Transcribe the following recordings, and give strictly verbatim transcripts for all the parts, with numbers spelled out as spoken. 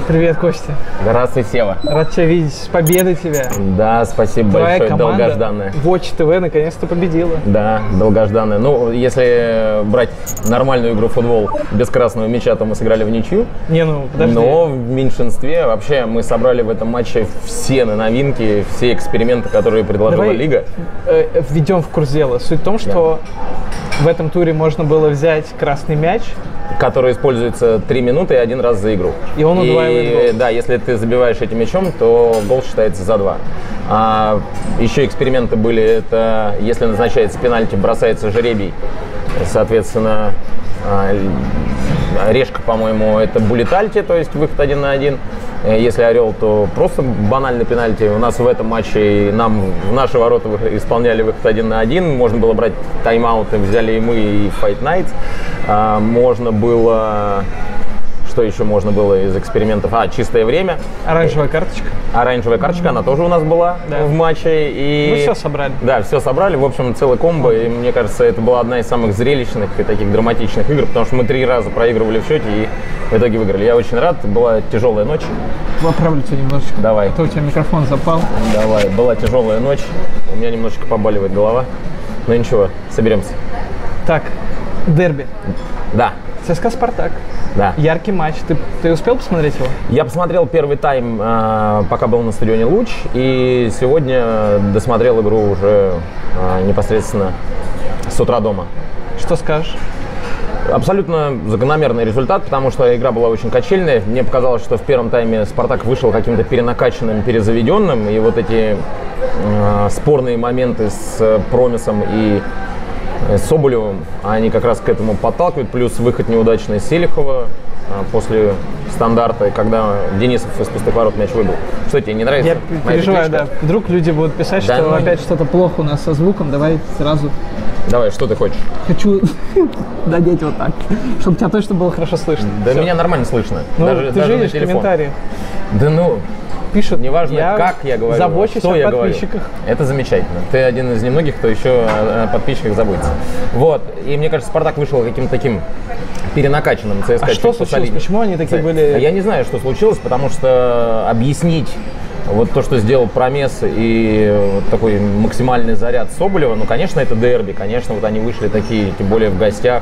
Привет, Костя. Здравствуй, Сева. Рад тебя видеть. С победой тебя. Да, спасибо Твоя большое, команда долгожданная. Watch ти ви наконец-то победила. Да, долгожданная. Ну, если брать нормальную игру в футбол без красного мяча, то мы сыграли в ничью. Не, ну, подожди. Но в меньшинстве вообще мы собрали в этом матче все новинки, все эксперименты, которые предложила Давай Лига. Э, введем в курс дела. Суть в том, что да. в этом туре можно было взять красный мяч, который используется три минуты и один раз за игру. И он удваивает гол. Да, если ты забиваешь этим мячом, то гол считается за два. А еще эксперименты были, это если назначается пенальти, бросается жеребий, соответственно, решка, по-моему, это буллетальти, то есть выход один на один. Если орел, то просто банальный пенальти. У нас в этом матче нам в наши ворота исполняли выход один на один. Можно было брать тайм-ауты, взяли и мы, и Fight Nights. А, можно было... Что еще можно было из экспериментов? А, чистое время. Оранжевая карточка. Оранжевая карточка, она тоже у нас была да. в матче. И... Мы все собрали. Да, все собрали. В общем, целый комбо. И мне кажется, это была одна из самых зрелищных и таких драматичных игр, потому что мы три раза проигрывали в счете и в итоге выиграли. Я очень рад. Была тяжелая ночь. Поправлю тебя немножечко. Давай. А то у тебя микрофон запал. Давай. Была тяжелая ночь. У меня немножечко побаливает голова. Но ничего, соберемся. Так, дерби. Да. ЦСКА «Спартак». Да. Яркий матч. Ты, ты успел посмотреть его? Я посмотрел первый тайм, э, пока был на стадионе «Луч», и сегодня досмотрел игру уже э, непосредственно с утра дома. Что скажешь? Абсолютно закономерный результат, потому что игра была очень качельная. Мне показалось, что в первом тайме «Спартак» вышел каким-то перенакачанным, перезаведенным, и вот эти э, спорные моменты с Промисом и с Соболевым, они как раз к этому подталкивают, плюс выход неудачный Селихова а, после стандарта, когда Денисов из пустых ворот мяч выбил. Что, тебе не нравится? Я переживаю, да. Вдруг люди будут писать, да, что ну... опять что-то плохо у нас со звуком, давай сразу... Давай, что ты хочешь? Хочу надеть вот так, чтобы тебя точно было хорошо слышно. Да Все. Меня нормально слышно, ну, даже, ты даже же видишь на телефон. Комментарии. Да ну... Пишут, неважно, я как я говорю, забочусь что о я подписчиках. Говорю. Это замечательно. Ты один из немногих, кто еще о подписчиках заботится. Вот. И мне кажется, «Спартак» вышел каким-то таким перенакачанным. ЦСКА а что случилось? Почему они такие Ц... были? Я не знаю, что случилось, потому что объяснить вот то, что сделал Промес и вот такой максимальный заряд Соболева, ну, конечно, это дерби. Конечно, вот они вышли такие, тем более в гостях,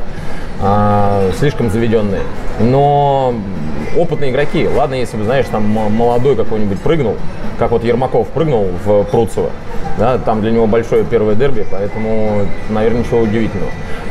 а, слишком заведенные. Но опытные игроки, ладно, если бы, знаешь, там молодой какой-нибудь прыгнул, как вот Ермаков прыгнул в Пруцево, да, там для него большое первое дерби, поэтому, наверное, ничего удивительного.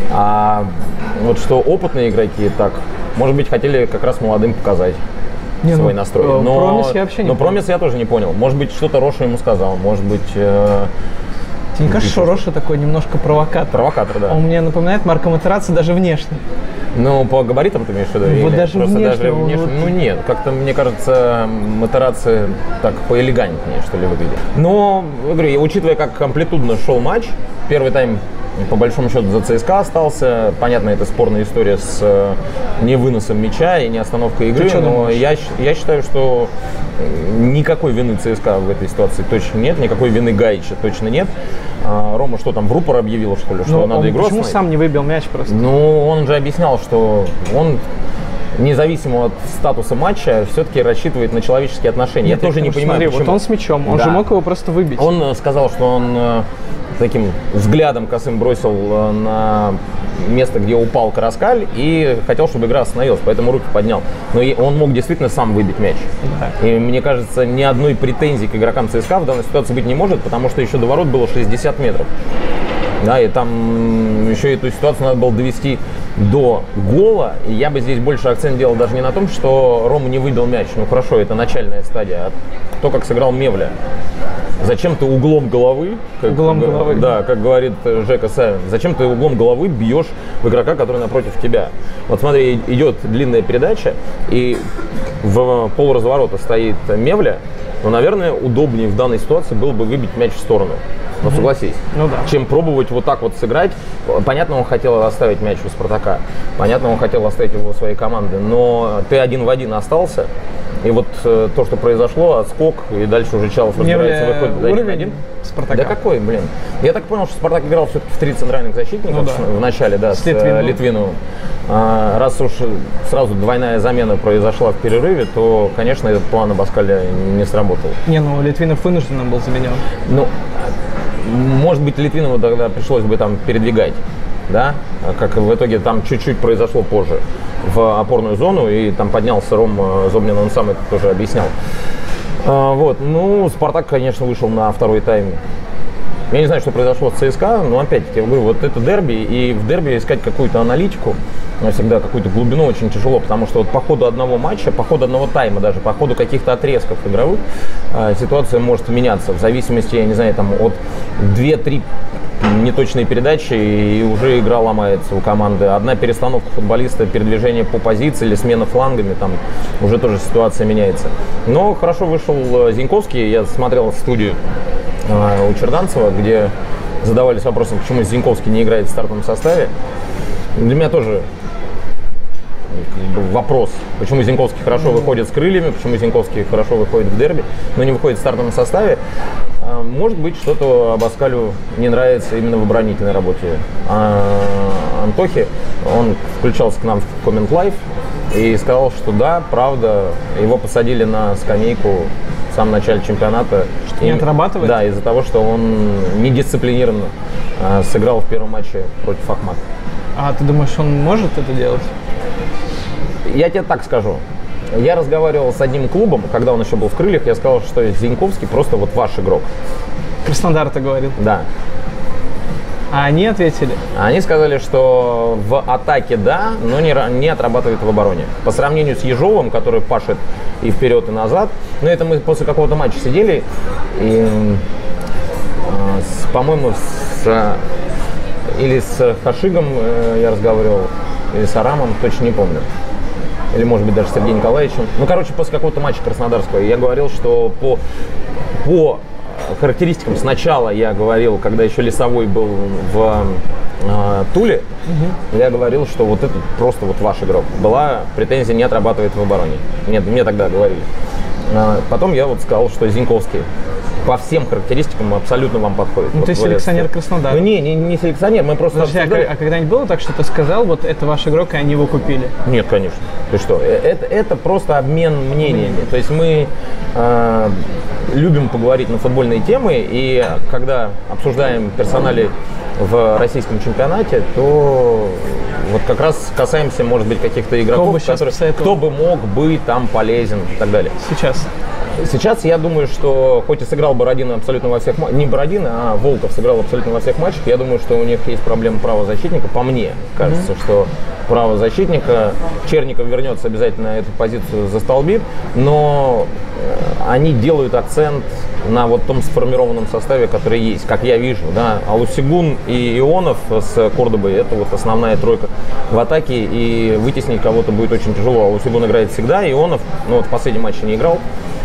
А вот что опытные игроки, так, может быть, хотели как раз молодым показать не, свой ну, настрой. Но Промис я вообще не но понял. Промис я тоже не понял. Может быть, что-то Роша ему сказал, может быть... Э Тебе не кажется, что Роша такой немножко провокатор? Провокатор, да. Он мне напоминает Марка Матерацци даже внешне. Ну, по габаритам ты имеешь в виду? Вот даже внешне, даже внешне? Вот... Ну нет, как-то, мне кажется, Матерацци так поэлегантнее, что ли, выглядит. Но, говорю, учитывая, как амплитудно шел матч, первый тайм, по большому счету, за ЦСКА остался. Понятно, это спорная история с э, невыносом мяча и не остановкой игры, но я, я считаю, что никакой вины ЦСКА в этой ситуации точно нет, никакой вины Гаича точно нет. А, Рома что там, в рупор объявил, что ли, что ну, надо игру почему сам не выбил мяч просто? Ну, он же объяснял, что он, независимо от статуса матча, все-таки рассчитывает на человеческие отношения. Нет, я тоже не понимаю, смотри, почему. Вот он с мячом, он да. же мог его просто выбить. Он сказал, что он таким взглядом косым бросил на место, где упал Караскаль, и хотел, чтобы игра остановилась, поэтому руки поднял. Но он мог действительно сам выбить мяч. Да. И мне кажется, ни одной претензии к игрокам ЦСКА в данной ситуации быть не может, потому что еще до ворот было шестьдесят метров. Да, и там еще эту ситуацию надо было довести до гола. И я бы здесь больше акцент делал даже не на том, что Рома не выбил мяч. Ну хорошо, это начальная стадия. А то, как сыграл Мевля. Зачем ты углом головы, как, углом головы. Да, как говорит Жека Савин, зачем ты углом головы бьешь в игрока, который напротив тебя? Вот смотри, идет длинная передача, и в полуразворота стоит Мевля, но, наверное, удобнее в данной ситуации было бы выбить мяч в сторону. Ну, согласись. Ну, да. Чем пробовать вот так вот сыграть. Понятно, он хотел оставить мяч у Спартака. Понятно, он хотел оставить его у своей команды. Но ты один в один остался. И вот э, то, что произошло, отскок, и дальше уже Чалов разбирается, выходит один на один. Спартака. Да какой, блин. Я так понял, что Спартак играл все-таки в три центральных защитников, ну, да. в начале, да, с, с Литвиновым. Литвиновым. А, раз уж сразу двойная замена произошла в перерыве, то, конечно, этот план Абаскаля не сработал. Не, ну Литвинов вынужденно был заменен. Ну, может быть, Литвинову тогда пришлось бы там передвигать, да, как в итоге там чуть-чуть произошло позже в опорную зону, и там поднялся Ром Зобнин, он сам это тоже объяснял. А, вот, ну, Спартак, конечно, вышел на второй тайм. Я не знаю, что произошло с ЦСКА, но опять-таки, я говорю, вот это дерби, и в дерби искать какую-то аналитику, всегда какую-то глубину очень тяжело, потому что вот по ходу одного матча, по ходу одного тайма даже, по ходу каких-то отрезков игровых, ситуация может меняться в зависимости, я не знаю, там от двух-трёх неточные передачи, и уже игра ломается у команды. Одна перестановка футболиста, передвижение по позиции или смена флангами, там уже тоже ситуация меняется. Но хорошо вышел Зиньковский, я смотрел студию у Черданцева, где задавались вопросом, почему Зиньковский не играет в стартовом составе. Для меня тоже вопрос, почему Зиньковский хорошо выходит с крыльями, почему Зиньковский хорошо выходит в дерби, но не выходит в стартовом составе. Может быть, что-то Абаскалю не нравится именно в оборонительной работе а Антохи. Он включался к нам в Comment Live и сказал, что да, правда, его посадили на скамейку в самом начале чемпионата. Что не отрабатывает? Да, из-за того, что он недисциплинированно а, сыграл в первом матче против Ахмата. А ты думаешь, он может это делать? Я тебе так скажу. Я разговаривал с одним клубом, когда он еще был в крыльях, я сказал, что Зиньковский просто вот ваш игрок. Краснодар это говорил? Да. А они ответили? Они сказали, что в атаке да, но не, не отрабатывает в обороне. По сравнению с Ежовым, который пашет и вперед, и назад. Но это мы после какого-то матча сидели, и, с, по-моему, с, или с Хашигом я разговаривал, или с Арамом, точно не помню. Или, может быть, даже с Сергеем Николаевичем. Ну, короче, после какого-то матча краснодарского я говорил, что по, по характеристикам сначала я говорил, когда еще Лесовой был в э, Туле, угу. я говорил, что вот это просто вот ваш игрок. Была претензия, не отрабатывает в обороне. Нет, мне тогда говорили. А потом я вот сказал, что Зиньковский по всем характеристикам абсолютно вам подходит. Ну, вот ты селекционер Краснодара. Ну, не, не, не селекционер, мы просто Подожди, обсуждали... а, а когда-нибудь было так, что ты сказал, вот это ваш игрок, и они его купили? Нет, конечно. Ты что? Это, это просто обмен мнениями. То есть мы э, любим поговорить на футбольные темы, и когда обсуждаем персонали в российском чемпионате, то вот как раз касаемся, может быть, каких-то игроков, которые, кто бы мог быть там полезен и так далее. Сейчас? Сейчас я думаю, что хоть и сыграл Бородин абсолютно во всех матчах, не Бородин, а Волков сыграл абсолютно во всех матчах, я думаю, что у них есть проблема правозащитника. По мне кажется, mm-hmm. что правозащитника, Черников вернется обязательно на эту позицию, застолбит, но они делают акцент на вот том сформированном составе, который есть, как я вижу, да, Алусигун и Ионов с Кордобой — это вот основная тройка в атаке, и вытеснить кого-то будет очень тяжело. Алусигун играет всегда, Ионов, ну вот в последнем матче не играл,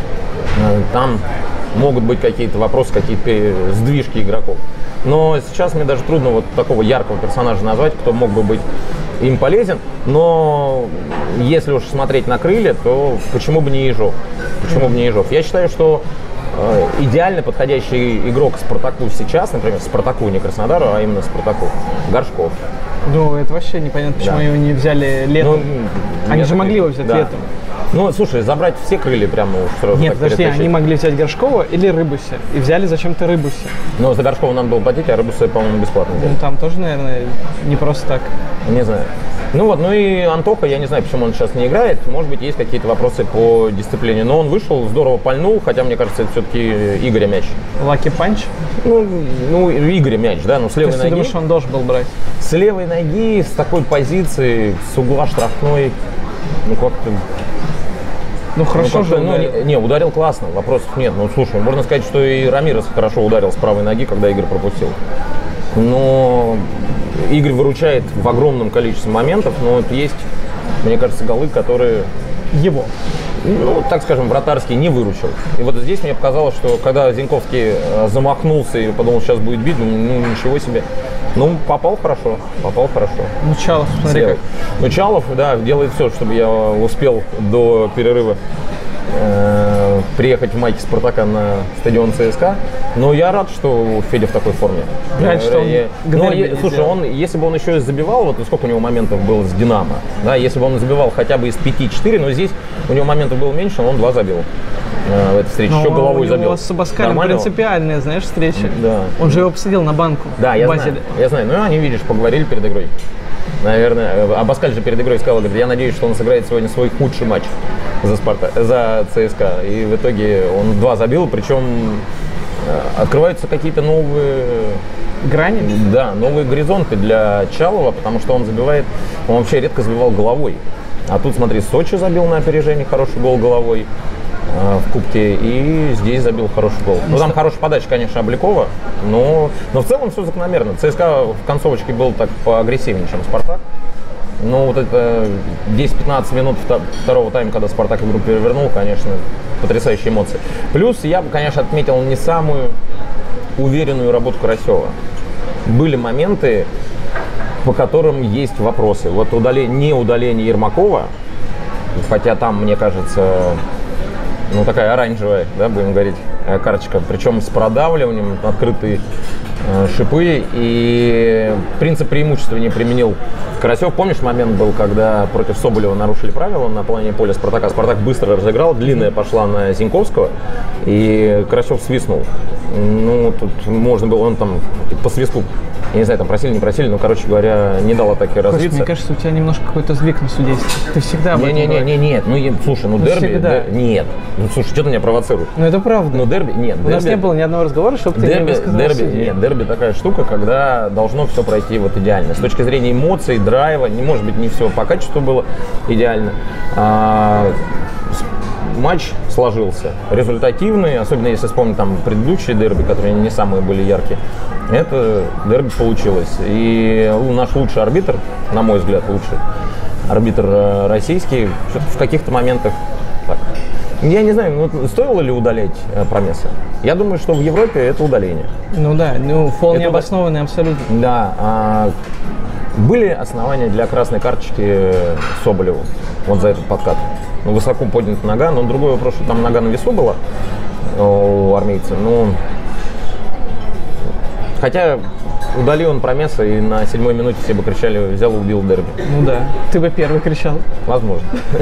там могут быть какие-то вопросы, какие-то сдвижки игроков. Но сейчас мне даже трудно вот такого яркого персонажа назвать, кто мог бы быть им полезен. Но если уж смотреть на крылья, то почему бы не Ежов? Почему бы не Ежов? Я считаю, что э, идеально подходящий игрок Спартаку сейчас, например, Спартаку, не Краснодару, а именно Спартаку, Горшков. Ну, это вообще непонятно, почему да. его не взяли летом. Ну, они же таких... могли его взять да. летом. Ну, слушай, забрать все крылья прямо уж сразу. Нет, подожди, они могли взять Горшкова или Рыбуся. И взяли зачем-то Рыбуся. Ну, за Горшкова надо было платить, а Рыбуся, по-моему, бесплатно. Ну, там тоже, наверное, не просто так. Не знаю. Ну вот, ну и Антоха, я не знаю, почему он сейчас не играет. Может быть, есть какие-то вопросы по дисциплине. Но он вышел, здорово пальнул, хотя, мне кажется, это все-таки Игоря мяч. Лаки панч? Ну, ну Игоря мяч, да, ну с левой ноги. Ты думаешь, он должен был брать? С левой ноги, с такой позиции, с угла штрафной, ну как-то... Ну хорошо ну, же ну, не, не, ударил классно, вопросов нет. Ну слушай, можно сказать, что и Рамирес хорошо ударил с правой ноги, когда Игорь пропустил. Но Игорь выручает в огромном количестве моментов, но вот есть, мне кажется, голы, которые... Его. Ну, так скажем, вратарский не выручил. И вот здесь мне показалось, что когда Зиньковский замахнулся и подумал, сейчас будет бить, ну ничего себе. Ну, попал хорошо, попал хорошо. Ну, Чалов, смотри как. Ну, Чалов, да, делает все, чтобы я успел до перерыва э, приехать в майке Спартака на стадион ЦСКА. Но я рад, что Федя в такой форме. Рад, что он я, к но, дерби слушай, сделал. он, если бы он еще и забивал, вот сколько у него моментов было с Динамо, да, если бы он забивал хотя бы из пяти-четыре, но здесь у него моментов было меньше, но он два забил э, в этой встрече, Но еще головой у него забил. с Абаскалем Нормально? принципиальная, знаешь, встреча. Да. Он же его посадил на банку. Да, я в знаю, Базеле. я знаю. Ну, они, видишь, поговорили перед игрой. Наверное, Абаскаль же перед игрой сказал, говорит, я надеюсь, что он сыграет сегодня свой худший матч за Спарта, за ЦСКА. И в итоге он два забил, причем открываются какие-то новые Грани? Да, новые горизонты для Чалова, потому что он забивает, он вообще редко забивал головой. А тут, смотри, Сочи забил на опережение хороший гол головой э, в Кубке, и здесь забил хороший гол. Ну, там хорошая подача, конечно, Обликова, но, но в целом все закономерно. ЦСКА в концовочке был так поагрессивнее, чем Спартак. Ну, вот это десять-пятнадцать минут второго тайма, когда Спартак игру перевернул, конечно, потрясающие эмоции. Плюс я бы, конечно, отметил не самую уверенную работу Карасева. Были моменты, по которым есть вопросы. Вот удаление, не удаление Ермакова, хотя там, мне кажется, ну такая оранжевая, да, будем говорить, карточка, причем с продавливанием, открытые э, шипы, и принцип преимущества не применил Карасев. Помнишь, момент был, когда против Соболева нарушили правила на половине поля Спартака? Спартак быстро разыграл, длинная пошла на Зиньковского, и Карасев свистнул. Ну, тут можно было, он там по свистку, я не знаю, там просили, не просили, но, короче говоря, не дал атаке развиться. Кость, мне кажется, у тебя немножко какой-то сдвиг на судействе. Ты всегда об этом Не, не, не, не, нет, ну, слушай, ну, Ну, дерби, всегда. дер- нет, ну, слушай, что ты меня провоцируешь? Ну, это правда. Ну, дерби, нет, У нас дерби- не было ни одного разговора, чтобы ты не Дерби, высказал дерби, судьи. нет, дерби такая штука, когда должно все пройти вот идеально. С точки зрения эмоций, драйва, не может быть не все по качеству было идеально. А, с- матч сложился результативный, особенно если вспомнить там предыдущие дерби, которые не самые были яркие. Это дерби получилось. И наш лучший арбитр, на мой взгляд, лучший арбитр э, российский, что-то в каких-то моментах так. Я не знаю, ну, стоило ли удалять э, Промеса? Я думаю, что в Европе это удаление. Ну да, ну фол Это необоснованный абсолютно. Да, а, были основания для красной карточки Соболеву вот за этот подкат. Ну, высоко поднята нога, но другой вопрос, что там нога на весу была у армейца. Ну, хотя удали он Промеса, и на седьмой минуте все бы кричали, взял и убил дерби. Ну да, ты бы первый кричал. Возможно.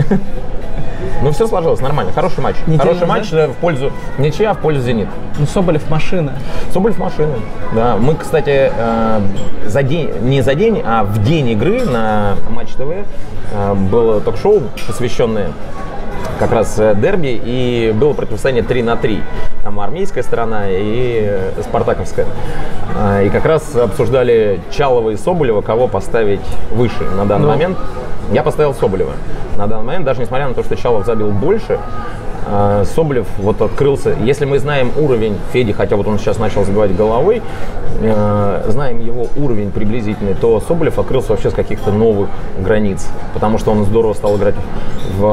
Ну, все сложилось нормально. Хороший матч. Неделя, Хороший матч да? э, в пользу ничья, в пользу «Зенит». Ну, Соболев машина. Соболев машина. Да, мы, кстати, э, за день, не за день, а в день игры на Матч ТВ э, было ток-шоу, посвященное как раз э, дерби, и было противостояние три на три. Там армейская сторона и э, спартаковская. Э, и как раз обсуждали Чалова и Соболева, кого поставить выше на данный Ну. момент. Я поставил Соболева на данный момент, даже несмотря на то, что Чалов забил больше. э, Соболев вот открылся. Если мы знаем уровень Феди, хотя вот он сейчас начал забивать головой, э, знаем его уровень приблизительный, то Соболев открылся вообще с каких-то новых границ, потому что он здорово стал играть в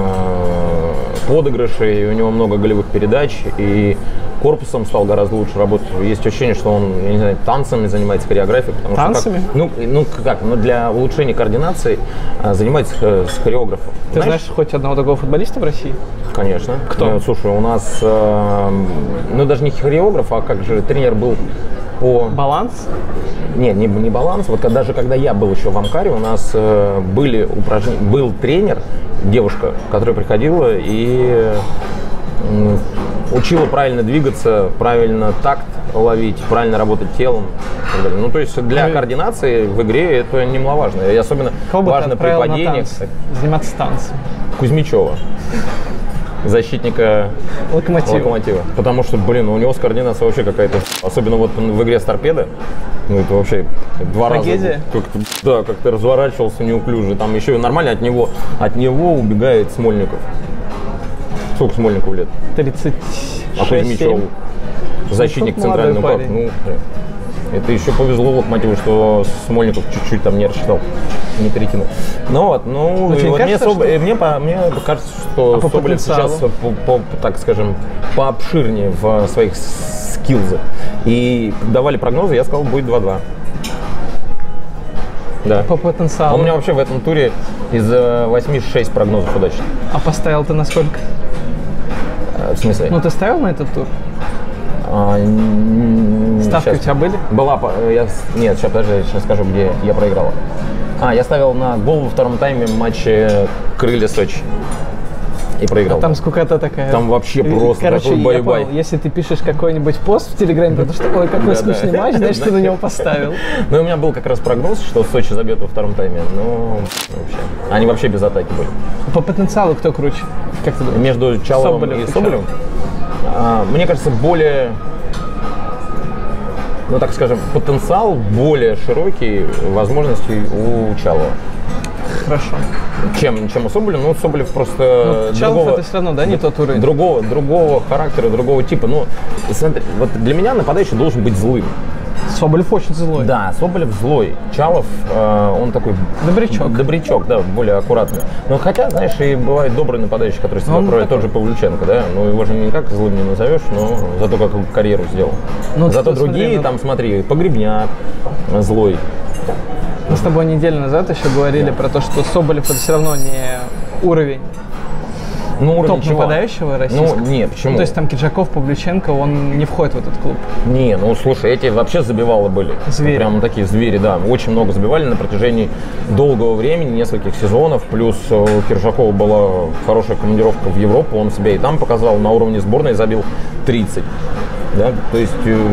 э, подыгрыше, и у него много голевых передач, и корпусом стал гораздо лучше работать. Есть ощущение, что он, я не знаю, танцами занимается, хореографией. Потому Танцами? Что как, ну, ну как, ну для улучшения координации а, занимается э, с хореографом. Ты знаешь хоть одного такого футболиста в России? Конечно. Кто? Ну, слушай, у нас, э, ну даже не хореограф, а как же тренер был по... Баланс? Не, не, не баланс. Вот когда, даже когда я был еще в Амкаре, у нас э, были упражнения, был тренер, девушка, которая приходила и э, учила правильно двигаться, правильно такт ловить, правильно работать телом. и так далее. Ну, то есть для Ну и- координации в игре это немаловажно. И особенно Кого бы ты важно при отправил на падениях. танцы? Заниматься танцем. Кузьмичева, защитника Локомотива. Локомотива. Потому что, блин, у него с координацией вообще какая-то... Особенно вот в игре с торпедо. Ну, это вообще два Трагедия? раза... Как-то, да, как-то разворачивался неуклюже. Там еще и нормально от него, от него убегает Смольников. Сколько Смольникову лет? тридцать А шесть Кузьмичев семь. защитник Ну, центрального молодой парка. парень. Ну, это еще повезло Локомотиву, что Смольников чуть-чуть там не рассчитал, не перекинул. Ну вот, ну, Но и тебе вот не мне, кажется, Соб- что- э, мне, по- мне кажется, что А по Соболев потенциалу? сейчас, по, по- так скажем, пообширнее в своих скиллзах. И давали прогнозы, я сказал, будет два-два. Да. По потенциалу. У меня вообще в этом туре из восьми шесть прогнозов удачных. А поставил ты на сколько? В смысле? Ну, ты ставил на этот тур? А, Ставки сейчас. у тебя были? Была, я, нет, сейчас, подожди, сейчас скажу, где я проиграл. А, я ставил на гол во втором тайме в матче Крылья-Сочи. И проиграл. А там скукота такая. Там вообще просто Короче, такой я бай-бай. понял, если ты пишешь какой-нибудь пост в Телеграме, потому что, ой, какой Да, скучный да. матч, значит, ты на него поставил. Ну, у меня был как раз прогноз, что Сочи забьет во втором тайме. Ну, вообще. Они вообще без атаки были. По потенциалу кто круче? Как ты думаешь? Между Чаловым Соболев и и Соболевым, а, мне кажется, более, ну так скажем, потенциал более широкий возможностей у Чалова. Хорошо. Чем, чем у Соболева. Ну, Соболев просто Ну, Чалов другого, это все равно, да, не тот уровень. другого, другого характера, другого типа. Ну, смотри, вот для меня нападающий должен быть злым. Соболев очень злой. Да, Соболев злой. Чалов, э, он такой... Добрячок. Добрячок, да, более аккуратный. Но хотя, знаешь, и бывает добрый нападающий, который себя Он кроет, такой. тот же Павлюченко, да? Ну, его же никак злым не назовешь, но зато как карьеру сделал. Ну, зато ты другие, смотри, ну- там, смотри, Погребняк злой. Мы с тобой неделю назад еще говорили про то, что Соболев это все равно не уровень Ну, уровень топ чего? нападающего российского. Ну, нет, почему? Ну, то есть там Киджаков, Павлюченко, он не входит в этот клуб. Не, ну слушай, эти вообще забивалы были. Звери. Прям такие звери, да. Очень много забивали на протяжении долгого времени, нескольких сезонов. Плюс у Киржакова была хорошая командировка в Европу, он себя и там показал. На уровне сборной забил тридцать. Да? То есть, э,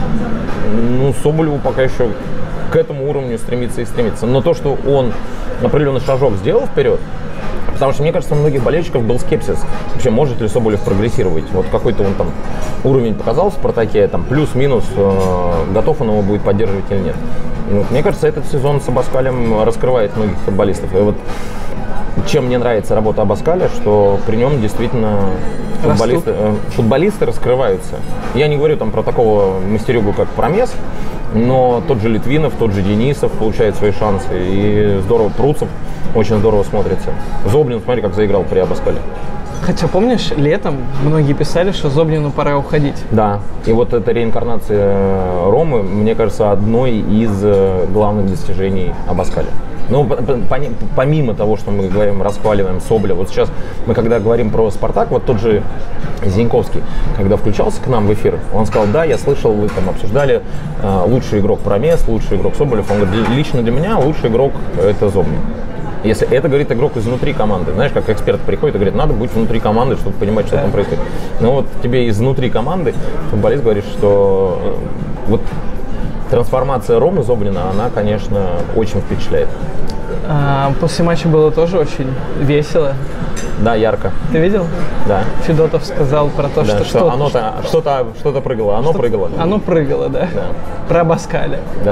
ну, Соболеву пока еще к этому уровню стремится и стремится. Но то, что он определенный шажок сделал вперед, потому что, мне кажется, у многих болельщиков был скепсис. Вообще, может ли Соболев прогрессировать? Вот какой-то он там уровень показал в «Спартаке», там плюс-минус, э, готов он его будет поддерживать или нет. Ну, мне кажется, этот сезон с Абаскалем раскрывает многих футболистов. И вот чем мне нравится работа Абаскаля, что при нем действительно футболисты, э, футболисты раскрываются. Я не говорю там про такого мастерюгу, как Промес, но тот же Литвинов, тот же Денисов получает свои шансы. И здорово, Пруцев очень здорово смотрится. Зоблин, смотри, как заиграл при Абаскале. Хотя, помнишь, летом многие писали, что Зоблину пора уходить. Да, и вот эта реинкарнация Ромы, мне кажется, одной из главных достижений Абаскаля. Ну, помимо того, что мы говорим, расхваливаем Соболя, вот сейчас мы когда говорим про «Спартак», вот тот же Зиньковский, когда включался к нам в эфир, он сказал: да, я слышал, вы там обсуждали э, лучший игрок Промес, лучший игрок Соболев. Он говорит, лично для меня лучший игрок – это Зоблин. Если это говорит игрок изнутри команды, знаешь, как эксперт приходит и говорит, надо быть внутри команды, чтобы понимать, что там происходит. Но вот тебе изнутри команды футболист говорит, что э, вот трансформация Ромы Зоблина, она, конечно, очень впечатляет. А, после матча было тоже очень весело. Да, ярко. Ты видел? Да. Федотов сказал про то, Да, что, что, что оно-то, что-то, что-то прыгало, оно прыгало. оно прыгало, да? Да. Про Абаскаля. Да.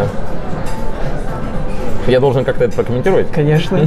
Я должен как-то это прокомментировать? Конечно.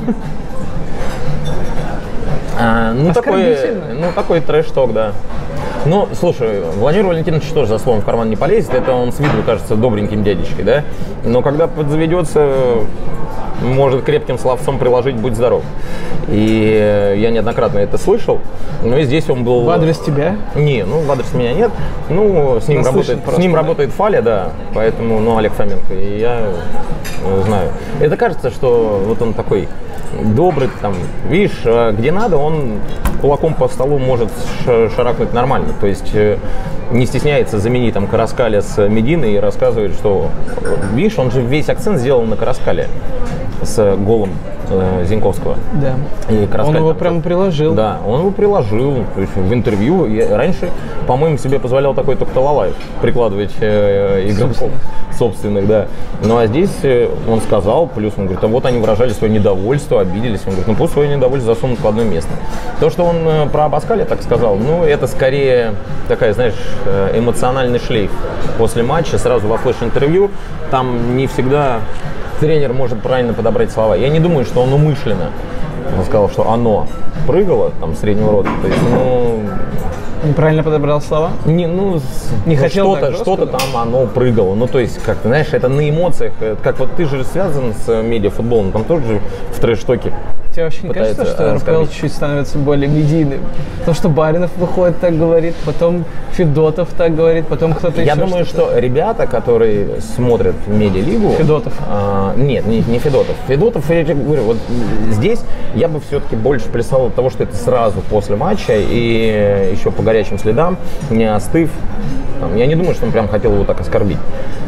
А, ну, такой, Оскорбительно. ну, такой трэш-ток, да. Ну, слушай, Владимир Валентинович тоже за словом в карман не полезет. Это он с виду кажется добреньким дядечкой, да? Но когда подзаведется, может крепким словцом приложить «будь здоров». И я неоднократно это слышал. Но и здесь он был... В адрес тебя? Не, ну в адрес меня нет. Ну, с ним, работает, просто, с ним да? работает Фаля, да. Поэтому, ну, Олег Фоменко. И я э, знаю. Это кажется, что вот он такой добрый, там, видишь, где надо, он кулаком по столу может шарахнуть нормально. То есть э, не стесняется заменить там Караскаля с Мединой и рассказывает, что, видишь, он же весь акцент сделал на Караскале с голом э, Зиньковского. Да. И Караскаль Он его там, прямо приложил. Да, он его приложил. То есть в интервью. Я раньше, по-моему, себе позволял такой только Талалаев прикладывать э, игроков собственных, да. Ну а здесь э, он сказал, плюс он говорит, а вот они выражали свое недовольство, обиделись. Он говорит, ну пусть свое недовольство засунут в одно место. То, что он э, про Абаскаля так сказал, ну это скорее такая, знаешь, э, эмоциональный шлейф после матча, сразу во флеш-интервью. Там не всегда тренер может правильно подобрать слова. Я не думаю, что он умышленно. Он сказал, что оно прыгало там среднего рода. То есть, ну, Неправильно подобрал слова? не, ну, Не ну, хотел что-то, так жестко, что-то да? там оно прыгало. Ну, то есть, как ты знаешь, это на эмоциях. Как вот ты же связан с медиафутболом, там тоже в трэш-токе. тебе вообще не кажется, пытается что эр пэ эл оскорбить. чуть становится более медийным? То, что Баринов выходит, так говорит, потом Федотов так говорит, потом кто-то еще. Я думаю, что-то. что ребята, которые смотрят медиалигу... Федотов. А, нет, не, не Федотов. Федотов, я тебе говорю, вот здесь я бы все-таки больше плясал от того, что это сразу после матча и еще по горячим следам, не остыв. Там, я не думаю, что он прям хотел его так оскорбить.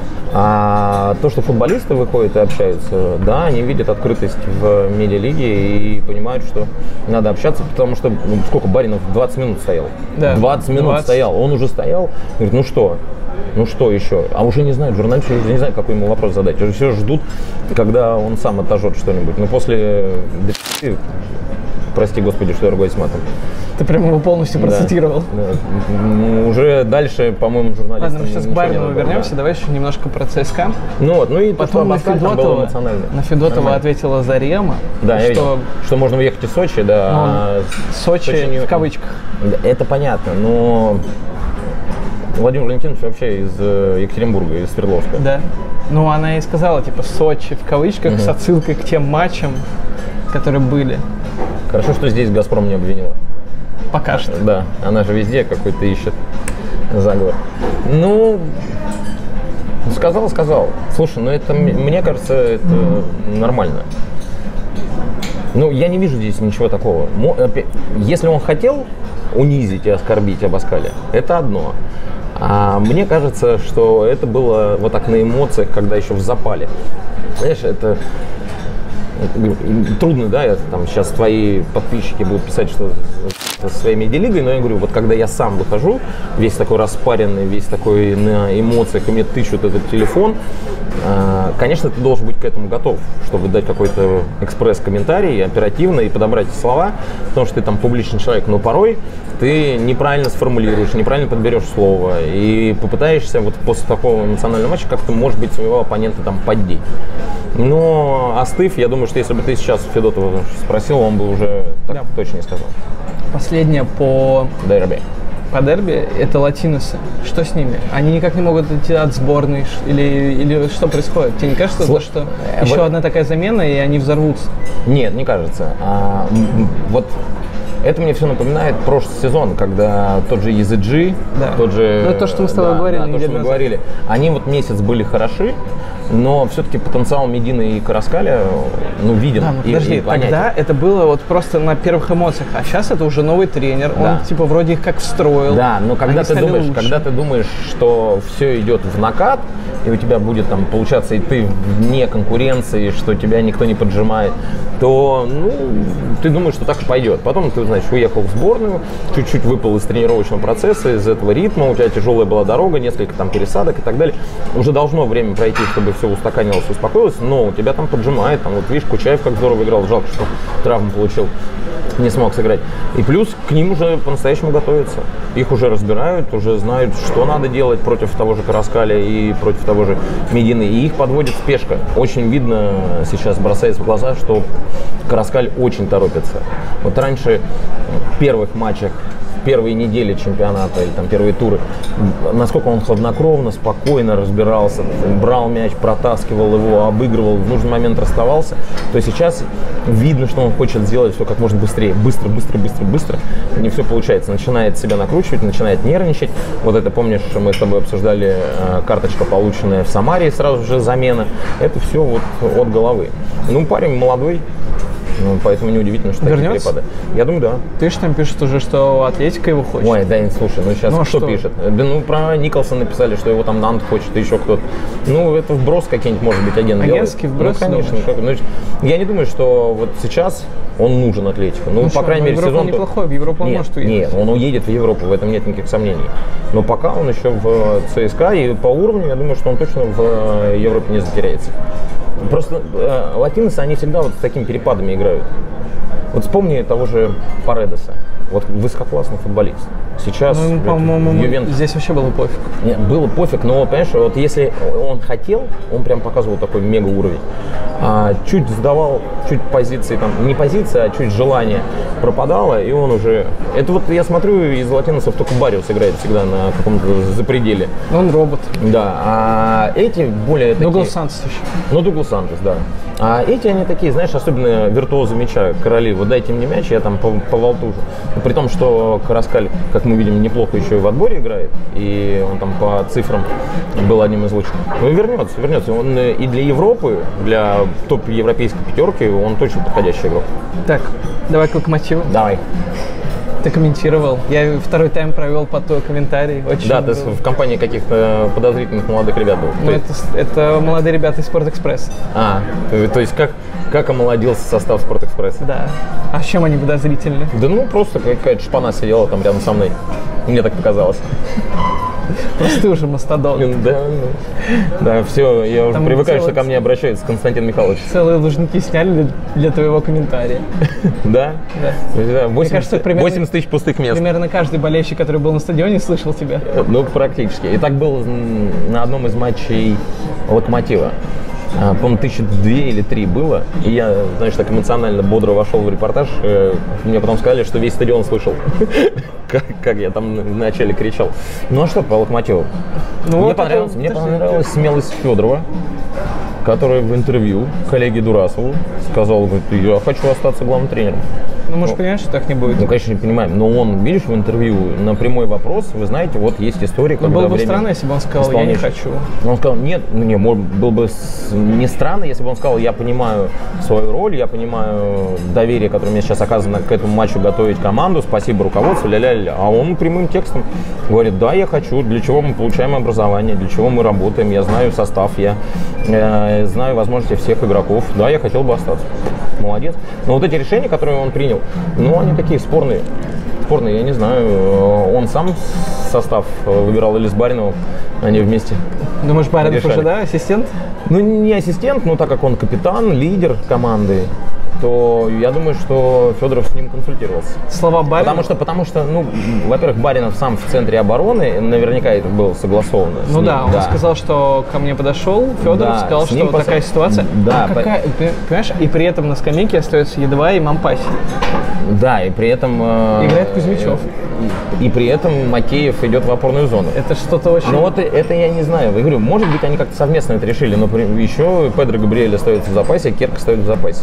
А то, что футболисты выходят и общаются, да, они видят открытость в медиалиге и понимают, что надо общаться, потому что, ну, сколько, Баринов двадцать минут стоял? Да, двадцать минут двадцать. стоял, он уже стоял, говорит, ну что, ну что еще? А уже не знают, журналисты уже не знают, какой ему вопрос задать, уже все ждут, когда он сам отожжет что-нибудь. Но после, прости господи, что я ругаюсь матом. Ты прямо его полностью процитировал. Да, да. Уже дальше, по-моему, журналисты. Ладно, мы сейчас к Баринову вернемся, давай еще немножко про ЦСКА. Ну вот, ну и потом на Федотова, на Федотова ответила Зарема, да, что, я видел, что можно уехать из Сочи, да. А Сочи, Сочи не... в кавычках. Это понятно, но Владимир Валентинович вообще из Екатеринбурга, из Свердловска. Да. Ну, она и сказала, типа, Сочи в кавычках, угу. с отсылкой к тем матчам, которые были. Хорошо, что здесь «Газпром» не обвинила. Пока что. Да, она же везде какой-то ищет заговор. Ну, сказал, сказал. Слушай, ну это, мне кажется, это нормально. Ну, я не вижу здесь ничего такого. Если он хотел унизить и оскорбить Абаскаля, это одно. А мне кажется, что это было вот так на эмоциях, когда еще в запале. Знаешь, это... Трудно, да, я, там сейчас твои подписчики будут писать, что со своей медиалигой, но я говорю, вот когда я сам выхожу, весь такой распаренный, весь такой на эмоциях, и мне тычут этот телефон, э, конечно, ты должен быть к этому готов, чтобы дать какой-то экспресс-комментарий оперативно и подобрать слова, потому что ты там публичный человек, но порой ты неправильно сформулируешь, неправильно подберешь слово и попытаешься вот после такого эмоционального матча как-то, может быть, своего оппонента там поддеть. Но остыв, я думаю, что если бы ты сейчас Федотова спросил, он бы уже так да. точно не сказал. Последнее по дерби. По дерби это латиносы. Что с ними? Они никак не могут идти от сборной или, или что происходит? Тебе не кажется, Сло... то, что э, еще вот... одна такая замена, и они взорвутся? Нет, не кажется. А, вот это мне все напоминает прошлый сезон, когда тот же и зет джи, да. тот же... Ну, то, что мы с тобой да, говорили. Да, то, что мы говорили. Они вот месяц были хороши, но все-таки потенциал Медины и Караскаля, ну, виден. Да, ну, подожди, и, и тогда это было вот просто на первых эмоциях, а сейчас это уже новый тренер, да. он типа вроде их как встроил. Да, но когда ты думаешь, лучше. когда ты думаешь, что все идет в накат, и у тебя будет там получаться, и ты вне конкуренции, что тебя никто не поджимает, то, ну, ты думаешь, что так и пойдет. Потом ты, значит, уехал в сборную, чуть-чуть выпал из тренировочного процесса, из этого ритма, у тебя тяжелая была дорога, несколько там пересадок и так далее. Уже должно время пройти, чтобы все устаканилось, успокоилось, но у тебя там поджимает, там вот видишь, Кучаев как здорово играл, жалко, что травму получил, не смог сыграть. И плюс к ним уже по-настоящему готовятся. Их уже разбирают, уже знают, что надо делать против того же Караскаля и против того же Медины. И их подводит спешка. Очень видно сейчас, бросается в глаза, что Караскаль очень торопится. Вот раньше в первых матчах, первые недели чемпионата или там первые туры, насколько он хладнокровно, спокойно разбирался, брал мяч, протаскивал его, обыгрывал, в нужный момент расставался, то сейчас видно, что он хочет сделать все как можно быстрее. Быстро, быстро, быстро, быстро. Не все получается. Начинает себя накручивать, начинает нервничать. Вот это, помнишь, мы с тобой обсуждали, карточка, полученная в Самаре, сразу же замена. Это все вот от головы. Ну, парень молодой. Ну, поэтому неудивительно, что такие перепады. Я думаю, да. Ты же там пишет уже, что Атлетика его хочет. Ой, да, слушай, ну сейчас ну, кто что? пишет? Да, ну, про Николсона написали, что его там Нант хочет, и еще кто-то. Ну, это вброс какие-нибудь, может быть, агент делает. Агентский вброс? Ну, конечно. Ну, я не думаю, что вот сейчас он нужен Атлетику. Ну, ну, по что, крайней мере, сезон... Он неплохой, в Европу он нет, может уехать. Нет, он уедет в Европу, в этом нет никаких сомнений. Но пока он еще в ЦСКА, и по уровню, я думаю, что он точно в Европе не затеряется. Просто э, латиносы, они всегда вот с такими перепадами играют. Вот вспомни того же Паредеса. Вот высококлассный футболист. Сейчас Ну, ему, по-моему, Ювентус... здесь вообще было пофиг. Нет, было пофиг, но, понимаешь, вот если он хотел, он прям показывал такой мега уровень. А чуть сдавал, чуть позиции, там, не позиция, а чуть желание пропадало, и он уже... Это вот я смотрю, из латиносов только Барриос играет всегда на каком-то запределе. Он робот. Да, а эти более такие... Дуглас Сантос еще. Ну, Дуглас Сантос, да. А эти, они такие, знаешь, особенно виртуозы мяча, короли. Вот дайте мне мяч, я там поволтужу. При том, что Караскаль, как мы видим, неплохо еще и в отборе играет, и он там по цифрам был одним из лучших. Ну, вернется, вернется. Он и для Европы, для топ-европейской пятерки, он точно подходящий игрок. Так, давай к Локомотиву. Давай. Ты комментировал. Я второй тайм провел под твой комментарий. Очень Да, ты в компании каких-то подозрительных молодых ребят был. Ну, это, это молодые ребята из Спортэкспресс. А, то, то есть как, как омолодился состав Спортэкспресса? Да. А чем они подозрительны? Да ну, просто какая-то шпана сидела там рядом со мной. Мне так показалось. Просто ты уже мастодон. Да, ну, да, все, я уже Там привыкаю, целый- что ко мне обращается Константин Михайлович. Целые лужники сняли для, для твоего комментария. Да? Да. Да, восемьдесят, кажется, примерно- восемьдесят тысяч пустых мест. Примерно каждый болельщик, который был на стадионе, слышал тебя. Ну, практически. И так было м, на одном из матчей Локомотива. А, по-моему, тысячи две или три было. И я, знаешь, так эмоционально бодро вошел в репортаж. Э, Мне потом сказали, что весь стадион слышал, как, как я там вначале кричал. Ну а что по Локомотиву? Ну, Мне вот понравилось, это- мне подожди. понравилась смелость Федорова, который в интервью коллеге Дурасову сказал, говорит, я хочу остаться главным тренером. Ну, может, понимаешь, что так не будет? Ну, конечно, не понимаем, но он, видишь, в интервью на прямой вопрос, вы знаете, вот есть история, Ну, когда было бы время странно, если бы он сказал, я не исполнителя. хочу. Но он сказал, нет, ну, не, может, было бы с- не странно, если бы он сказал, я понимаю свою роль, я понимаю доверие, которое мне сейчас оказано к этому матчу готовить команду, спасибо руководству, ля-ля-ля. А он прямым текстом говорит, да, я хочу, для чего мы получаем образование, для чего мы работаем, я знаю состав, я э, знаю возможности всех игроков, да, я хотел бы остаться. Молодец. Но вот эти решения, которые он принял, ну, они такие спорные. Спорные, я не знаю, он сам состав выбирал или с Бариновым, они вместе. Думаешь, Баринов решали. уже, да, ассистент? Ну, не ассистент, но так как он капитан, лидер команды, то я думаю, что Федоров с ним консультировался. Слова Баринова? Потому что, потому что, ну, во-первых, Баринов сам в центре обороны, наверняка это было согласовано. с Ну ним, да, он сказал, что ко мне подошел, Федоров Да, сказал, с ним что пос- такая ситуация. Да, А какая, ты понимаешь, и при этом на скамейке остается Едва и Мампаси. Да, и при этом... э, Играет Кузьмичев. И, и при этом Макеев идет в опорную зону. Это что-то очень... Ну вот и- это я не знаю. Я говорю, может быть, они как-то совместно это решили, но при- еще Педро Габриэль остается в запасе, а Керк остается в запасе.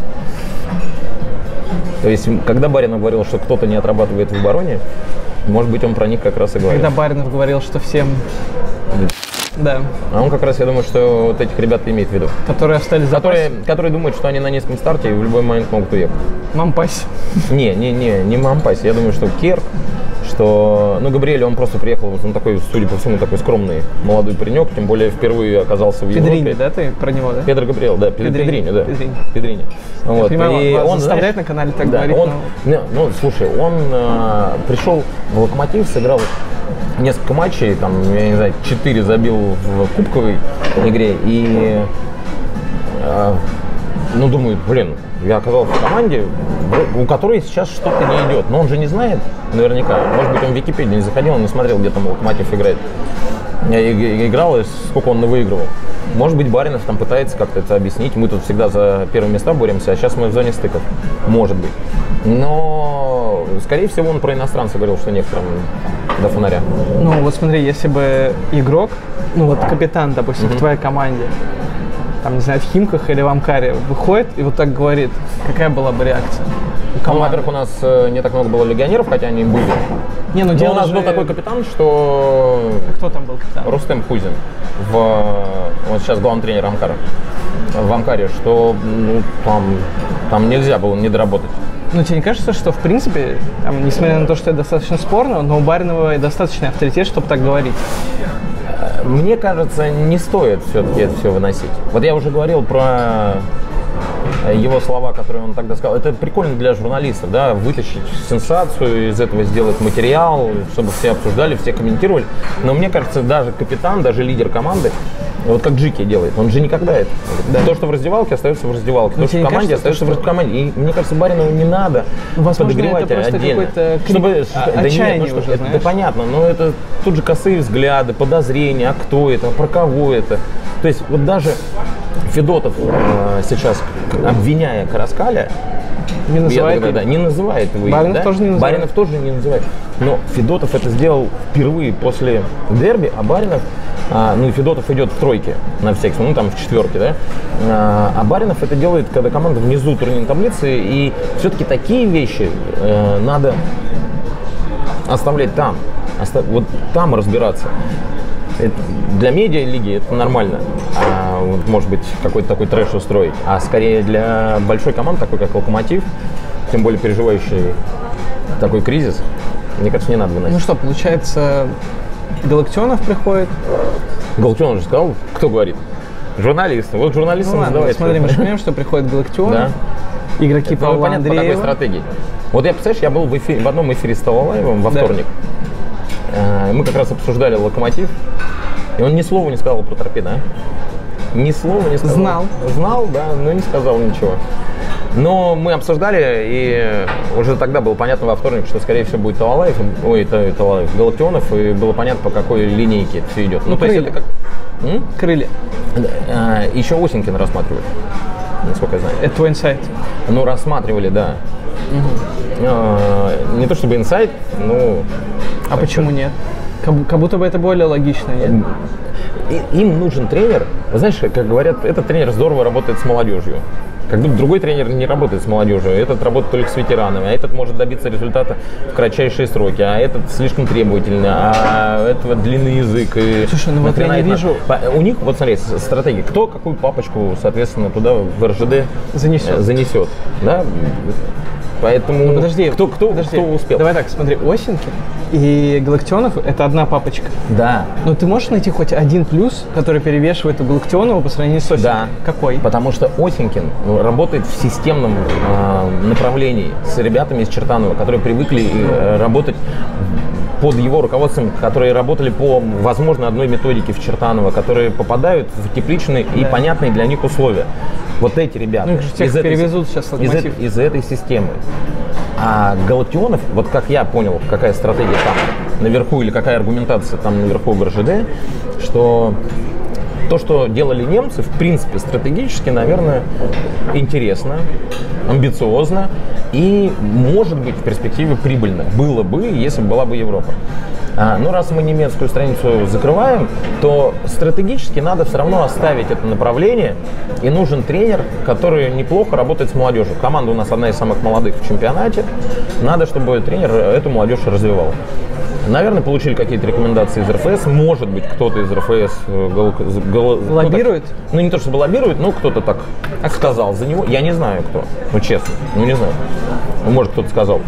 То есть, когда Баринов говорил, что кто-то не отрабатывает в обороне, может быть, он про них как раз и говорил. Когда Баринов говорил, что всем... Да, А он как раз, я думаю, что вот этих ребят имеет в виду. которые остались в Которые, запасе. которые думают, что они на низком старте и в любой момент могут уехать. Мампаси. Не, не, не, не Мампаси. Я думаю, что Керк, что... Ну, Габриэль, он просто приехал, он такой, судя по всему, такой скромный молодой паренек, тем более впервые оказался в Европе. Педрини, да, ты про него, да? Педро Габриэл, да, Педрини, Педрини, Педрини, да. Педрини. Педрини. Вот. понимаю, И вас он, заставляет знаешь, на канале так да, говорить, он, не, ну, слушай, он э, пришел в Локомотив, сыграл несколько матчей, там, я не знаю, четыре забил в кубковой игре, и, э, ну, думаю, блин, я оказался в команде, у которой сейчас что-то не идет, но он же не знает наверняка, может быть, он в Википедию не заходил, он не смотрел, где там Локомотив играет. Я и- и играл, и сколько он выигрывал. Может быть, Баринов там пытается как-то это объяснить. Мы тут всегда за первые места боремся, а сейчас мы в зоне стыков. Может быть. Но, скорее всего, он про иностранца говорил, что некоторым до фонаря. Ну, вот смотри, если бы игрок, ну вот капитан, допустим, в твоей команде, там, не знаю, в Химках или в Амкаре выходит и вот так говорит, какая была бы реакция? У Ну, команды? во-первых, у нас э, не так много было легионеров, хотя они были. Не, ну Но дело у нас же- был такой капитан, что Кто там был капитан? Рустем Хузин, в, он сейчас главный тренер Амкара, в Амкаре, что ну, там, там нельзя было не доработать. Ну, тебе не кажется, что, в принципе, там, несмотря на то, что это достаточно спорно, но у Баринова достаточный авторитет, чтобы так говорить? Мне кажется, не стоит все-таки это все выносить. Вот я уже говорил про его слова, которые он тогда сказал, это прикольно для журналистов, да, вытащить сенсацию, из этого сделать материал, чтобы все обсуждали, все комментировали. Но мне кажется, даже капитан, даже лидер команды, вот как Джики делает, он же никогда это. Да. То, что в раздевалке, остается в раздевалке. То, что в команде, остается в команде. И мне кажется, Баринову не надо Возможно, подогревать это отдельно. Чтобы а, да нет, ну, что, уже, это, да понятно, но это тут же косые взгляды, подозрения, а кто это, про кого это. То есть вот даже Федотов э, сейчас, обвиняя Караскаля, не называет, я, да, да, не называет его. Баринов, да? тоже не называет. Баринов тоже не называет. Но Федотов это сделал впервые после дерби, а Баринов, а, ну и Федотов идет в тройке на всякий случай, ну там в четверке, да. А, а Баринов это делает, когда команда внизу турнирной таблицы, и все-таки такие вещи э, надо оставлять там, остав, вот там разбираться. Это, для медиа-лиги это нормально, а, вот, может быть, какой-то такой трэш устроить, а скорее для большой команды, такой как Локомотив, тем более переживающий такой кризис, мне кажется, не надо выносить. Ну что, получается, Галактионов приходит? Галактионов же сказал, кто говорит? Журналисты. Вот журналистам ну, ладно, задавайте. Смотри, мы же понимаем, что приходит Галактионов, да. Игроки это Павла понятно, Андреева. по такой стратегии. Вот я, представляешь, я был в, эфире, в одном эфире с Талалаевым во вторник. Да. Мы как раз обсуждали Локомотив, и он ни слова не сказал про Торпедо. А? Ни слова не сказал. Знал. Знал, да, но не сказал ничего. Но мы обсуждали, и уже тогда было понятно во вторник, что, скорее всего, будет Талалаев, ой, Талалаев, Галактионов, и было понятно, по какой линейке это все идет. Ну, ну крылья. То есть это как... М? Крылья. А, еще Осенькин рассматривали, насколько я знаю. Это твой инсайт? Ну, рассматривали, да. Угу. А, не то чтобы инсайт, но... А почему нет? Как, как будто бы это более логично, нет? И, им нужен тренер. Знаешь, как говорят, этот тренер здорово работает с молодежью. Как будто другой тренер не работает с молодежью, этот работает только с ветеранами, а этот может добиться результата в кратчайшие сроки, а этот слишком требовательный, а этого длинный язык. И слушай, ну вот я не вижу... У них, вот смотри, стратегия, кто какую папочку, соответственно, туда в эр жэ дэ занесет. занесет, да? Поэтому ну, подожди, кто, кто, подожди. кто успел? Давай так, смотри, Осенькин и Галактионов – это одна папочка. Да. Но ты можешь найти хоть один плюс, который перевешивает у Галактионова по сравнению с Осенькиным? Да. Какой? Потому что Осенькин работает в системном э, направлении с ребятами из Чертанова, которые привыкли э, работать под его руководством, которые работали по, возможно, одной методике в Чертаново, которые попадают в тепличные да. и понятные для них условия. Вот эти ребята ну, их же тех из, этой, перевезут сейчас из, этой, из этой системы. А Галактионов, вот как я понял, какая стратегия там наверху или какая аргументация там наверху в эр жэ дэ, что то, что делали немцы, в принципе, стратегически, наверное, интересно, амбициозно и, может быть, в перспективе прибыльно. Было бы, если бы была бы Европа. А, ну, раз мы немецкую страницу закрываем, то стратегически надо все равно оставить это направление, и нужен тренер, который неплохо работает с молодежью. Команда у нас одна из самых молодых в чемпионате. Надо, чтобы тренер эту молодежь развивал. Наверное, получили какие-то рекомендации из эр эф эс. Может быть, кто-то из эр эф эс гол, гол, лоббирует? Ну, так, ну, не то, чтобы лоббирует, но кто-то так а сказал за него. Я не знаю, кто. Ну, честно. Ну, не знаю. Может, кто-то сказал.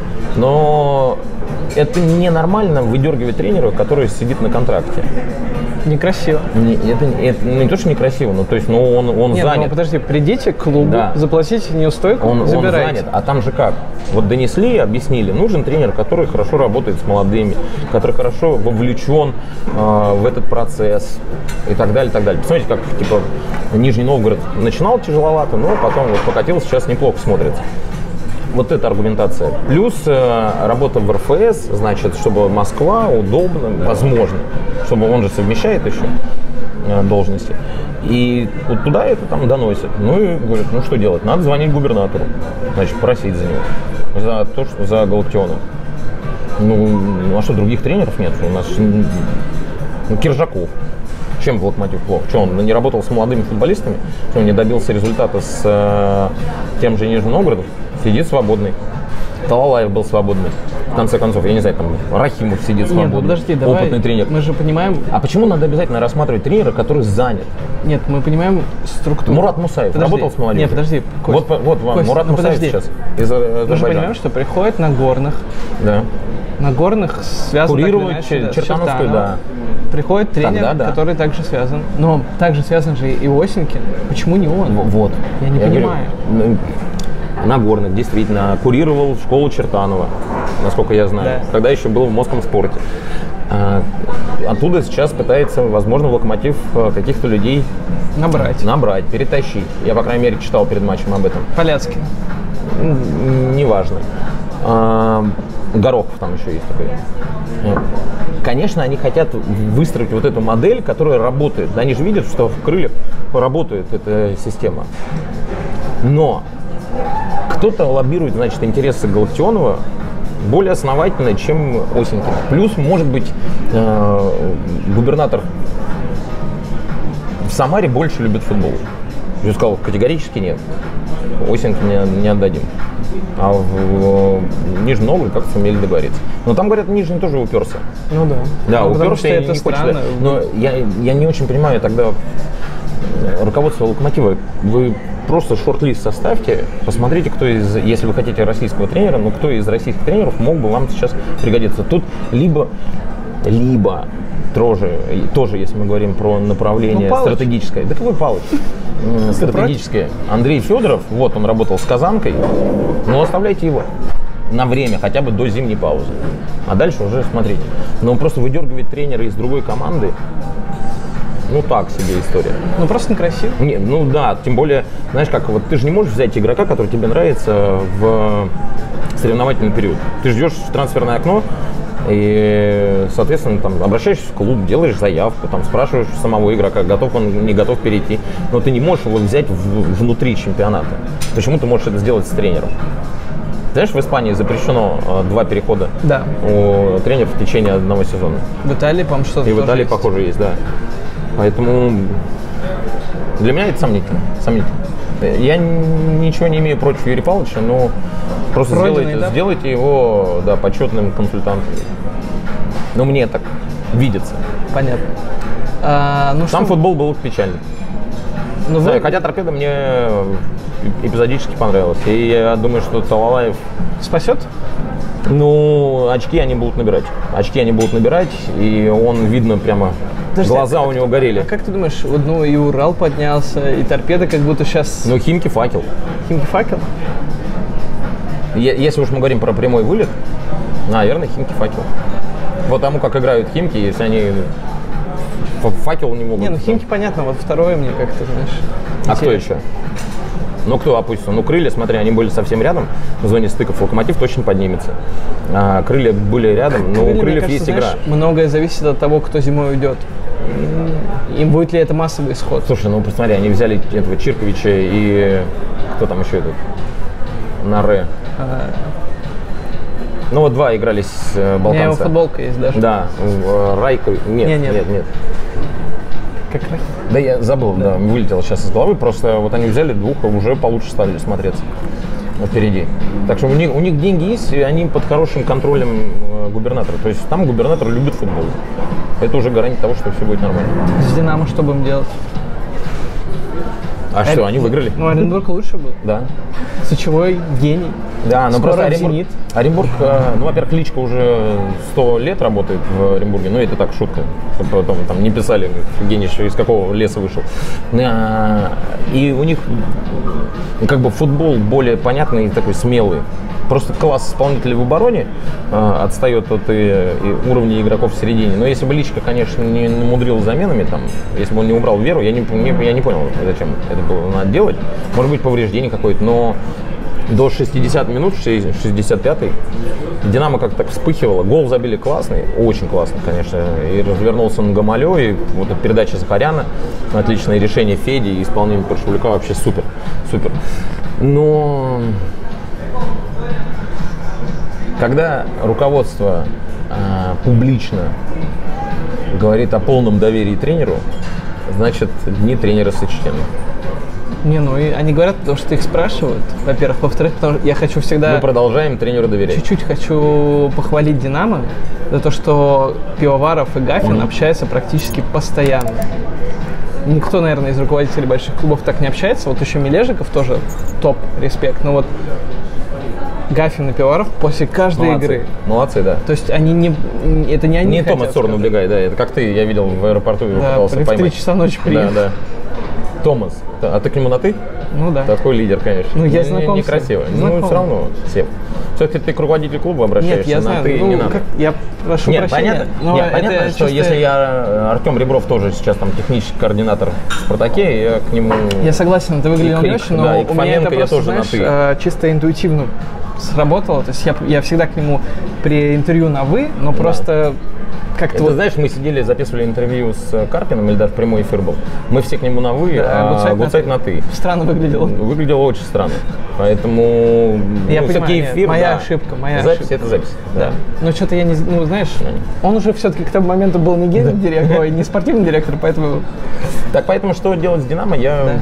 Но это ненормально выдергивать тренера, который сидит на контракте. Некрасиво. Не, это, это не то, что некрасиво, но то есть, ну, он, он Нет, занят. Ну, подожди, придите к клубу, да. заплатите неустойку, он, забирайте. Он занят, а там же как? Вот донесли, объяснили, нужен тренер, который хорошо работает с молодыми, который хорошо вовлечен э, в этот процесс и так далее, и так далее. Посмотрите, как, типа, Нижний Новгород начинал тяжеловато, но потом вот покатился, сейчас неплохо смотрится. Вот эта аргументация. Плюс э, работа в эр эф эс, значит, чтобы Москва удобно, возможно, чтобы он же совмещает еще э, должности. И вот туда это там доносят. Ну и говорят, ну что делать? Надо звонить губернатору, значит, просить за него, за то, что за Галактионова. Ну, а что, других тренеров нет? У нас ну, Киржаков. Чем в Локомотив плохо? Что, он не работал с молодыми футболистами? Что, он не добился результата с э, тем же Нижним Новгородом? Сидит свободный. Талалаев был свободный. В конце концов, я не знаю, там Рахимов сидит свободный. Нет, ну подожди, опытный давай, тренер. Мы же понимаем... А почему надо обязательно рассматривать тренера, который занят? Нет, мы понимаем структуру. Мурат Мусаев подожди. работал с молодежью? Нет, подожди, Кость. Вот, вот вам, Кость, Мурат ну, Мусаев подожди. сейчас из Азербайджана. Мы же понимаем, что приходит Нагорных. Да. На горных связан Курировать Чертановскую, да. Приходит тренер, Тогда, да. который также связан. Но также связан же и Осенькин. Почему не он? Вот. Я не Я понимаю. Говорю, на горных действительно курировал школу Чертанова, насколько я знаю, Да. когда еще был в Московском спорте. А, оттуда сейчас пытается, возможно, в Локомотив каких-то людей Набрать. набрать, перетащить. Я, по крайней мере, читал перед матчем об этом. Поляцкин. Неважно. А, Горохов там еще есть такой. Конечно, они хотят выстроить вот эту модель, которая работает. Они же видят, что в Крыльях работает эта система. Но кто-то лоббирует, значит, интересы Галактионова более основательно, чем Осенькин. Плюс, может быть, э, губернатор в Самаре больше любит футбол. Я сказал, категорически нет. Осенькин не, не отдадим. А в, в Нижнем Новгороде как-то сумели договориться. Но там, говорят, Нижний тоже уперся. Ну да. Да, ну, уперся и это не хочет. странно. Но я, я не очень понимаю тогда руководство Локомотива. Вы просто шорт-лист составьте, посмотрите, кто из, если вы хотите российского тренера, ну кто из российских тренеров мог бы вам сейчас пригодиться. Тут либо, либо тоже, тоже, если мы говорим про направление ну, стратегическое. Да какой Палыч? Стратегическое. Андрей Федоров, вот он работал с Казанкой, но оставляйте его на время, хотя бы до зимней паузы. А дальше уже смотрите. Но просто выдергивать тренера из другой команды, ну так себе история. Ну просто некрасиво. Не, ну да, тем более, знаешь как, вот ты же не можешь взять игрока, который тебе нравится в соревновательный период. Ты ждешь трансферное окно, и, соответственно, там, обращаешься в клуб, делаешь заявку, там, спрашиваешь самого игрока, готов он, не готов перейти. Но ты не можешь его взять в, внутри чемпионата. Почему ты можешь это сделать с тренером? Знаешь, в Испании запрещено э, два перехода Да. у тренеров в течение одного сезона. В Италии, по-моему, что-то И в Италии, есть. похоже, есть, да. Поэтому для меня это сомнительно. сомнительно. Я ничего не имею против Юрия Павловича, но просто Родиной, сделайте, да? сделайте его да, почетным консультантом. Ну, мне так видится. Понятно. А, ну, Сам что... футбол был печальный. Ну, Да, вы... хотя торпеда мне эпизодически понравилась. И я думаю, что Талалаев... Спасет? Ну, очки они будут набирать. Очки они будут набирать, и он, видно, прямо... Подожди, глаза а у него горели. А как ты думаешь, вот, ну и Урал поднялся, и торпеда как будто сейчас... Ну, Химки факел. Химки факел? Е- Если уж мы говорим про прямой вылет, наверное, Химки факел. Вот тому, как играют Химки, если они ф- факел не могут... Не, ну Химки понятно, вот второе мне как-то, знаешь... А кто интересно. еще? Ну, кто опустится? Ну, Крылья, смотри, они были совсем рядом в зоне стыков. Локомотив точно поднимется. А, Крылья были рядом, но Крылья, у мне Крыльев кажется, есть знаешь, игра. Многое зависит от того, кто зимой уйдет. Им будет ли это массовый исход? Слушай, ну посмотри, они взяли этого Чирковича и... Кто там еще этот? Наре. А, Ну, вот два играли с э, у меня его балканца. футболка есть даже. Да, э, Райко. Нет, Не, нет. нет, нет. Как раз. Да я забыл, да, вылетел сейчас из головы. Просто вот они взяли двух, и уже получше стали смотреться впереди. Так что у них, у них деньги есть, и они под хорошим контролем э, губернатора. То есть там губернатор любит футбол. Это уже гарантия того, что все будет нормально. С Динамо что будем делать? А что, они выиграли? Ну, Оренбург лучше был. Да. Сочевой гений. Да, но Скоро просто Оренбург, «Зенит». Оренбург, э, ну, во-первых, Кличко уже сто лет работает в Оренбурге, ну, это так, шутка, чтобы потом там не писали, Евгений еще из какого леса вышел. А, И у них ну, как бы футбол более понятный и такой смелый. Просто класс исполнителей в обороне э, отстает от и, и уровня игроков в середине. Но если бы Личко, конечно, не намудрил заменами, там, если бы он не убрал Веру, я не, не, я не понял, зачем это было надо делать. Может быть, повреждение какое-то, но до шестидесятой минут, шестьдесят пятой, Динамо как-то так вспыхивало. Гол забили классный, очень классный, конечно. И развернулся на Гамалё, и вот эта передача Захаряна, отличное решение Феди, и исполнение Паршевляка вообще супер, супер. Но... Когда руководство э, публично говорит о полном доверии тренеру, значит, дни тренера сочтены. Не, ну и они говорят, потому что их спрашивают, во-первых. Во-вторых, потому что я хочу всегда... Мы продолжаем тренеру доверять. Чуть-чуть хочу похвалить «Динамо» за то, что Пивоваров и Гафин mm-hmm. общаются практически постоянно. Никто, наверное, из руководителей больших клубов так не общается. Вот еще Мележиков тоже топ, респект. Но вот Гафин и Пивоваров после каждой Молодцы. игры. Молодцы, да. То есть они не... Это не они Не хотят Томас в сторону сказать. убегает, да. Это как ты, я видел в аэропорту, его Да, пытался при- в поймать. три часа ночи приехал. Да, да. Томас. А ты к нему на «ты»? Ну да. Такой лидер, конечно. Ну, я Не- знаком не, с ним. Некрасиво. Знаком. Ну, все равно, Сев. Все-таки ты к руководителю клуба обращаешься, Нет, я на знаю. «ты» Ну, не надо. как- я прошу Нет, прощения. понятно, но нет, это понятно, что чисто- если я, Артем Ребров тоже сейчас там технический координатор в «Спартаке», я к нему... Я согласен, это выглядело И не Крик, очень, но да, и у к меня Фоменко это я просто, тоже на знаешь, «ты». э, чисто интуитивно сработало. То есть я, я всегда к нему при интервью на «вы», но просто как-то Это, вот... знаешь, мы сидели, записывали интервью с Карпином, или даже прямой эфир был. Мы все к нему на «вы», Да, а Гуцайт на Гуцайт на «ты». Странно выглядело. Выглядело очень странно. Поэтому, Я ну, понимаю, все-таки нет, эфир, моя да. ошибка, моя запись ошибка. это запись. Да. Но что-то я не... Ну, знаешь, он уже все-таки к тому моменту был не гендиректор, ой, не спортивный директор, поэтому... Так, поэтому что делать с «Динамо», я... Да.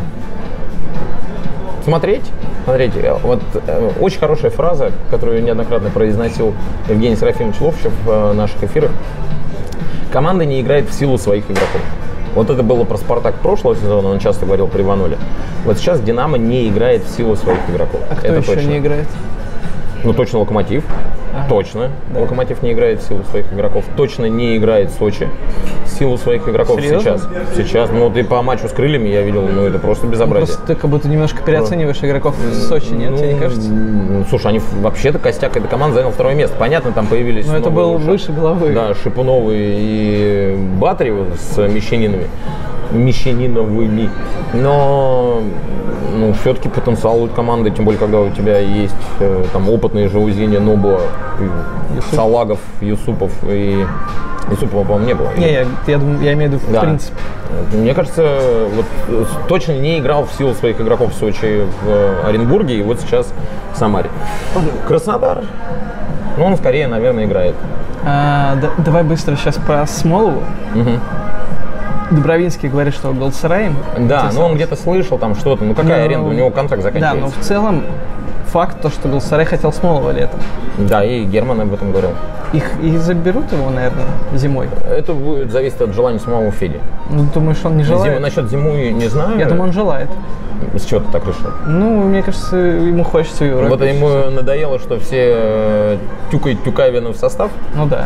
Смотреть, смотрите, вот э, очень хорошая фраза, которую неоднократно произносил Евгений Серафимович Ловчев в э, наших эфирах. Команда не играет в силу своих игроков. Вот это было про «Спартак» прошлого сезона, он часто говорил при Ивануле. Вот сейчас «Динамо» не играет в силу своих игроков. А кто это еще точно. не играет? Ну, точно «Локомотив». Ага. Точно. Да. «Локомотив» не играет в силу своих игроков. Точно не играет «Сочи» в силу своих игроков. Серьезно? Сейчас. Сейчас. Ну, вот и по матчу с «Крыльями» я видел, ну, это просто безобразие. Просто ты как будто немножко переоцениваешь игроков в Сочи, нет? Ну, Тебе не кажется? ну, слушай, они вообще-то костяк этой команды занял второе место. Понятно, там появились... Но это новые был уже. выше головы. Да, Шипуновы и Батарев с Мещанинами. Мещаниновыми. Но ну, все-таки потенциал у команды, тем более, когда у тебя есть э, там опытные Жаузини, Нобуа, Юсуп. Салагов, Юсупов и... Юсупова, по-моему, не было. Не, я, я, думаю, я имею в виду в Да. принципе. Мне кажется, вот э, точно не играл в силу своих игроков в Сочи, в э, Оренбурге и вот сейчас в Самаре. Краснодар. Ну, он скорее, наверное, играет. А, да- давай быстро сейчас про Смолову. Мгм. Дубровинский говорит, что Галатасарай. Да, ну он где-то слышал там что-то. Ну какая Ну, аренда? У него контракт Да, заканчивается. но в целом факт то, что Галатасарай хотел Смолова летом. Да, и Герман об этом говорил. Их и заберут его, наверное, зимой. Это будет зависеть от желания самого Феди. Ну, думаешь, он не Зиму, желает? насчет зимы не знаю. Я думаю, он желает. С чего ты так решил? Ну, мне кажется, ему хочется в Европе. Вот ему надоело, что все э, тюкают Тюкавина в состав. Ну да.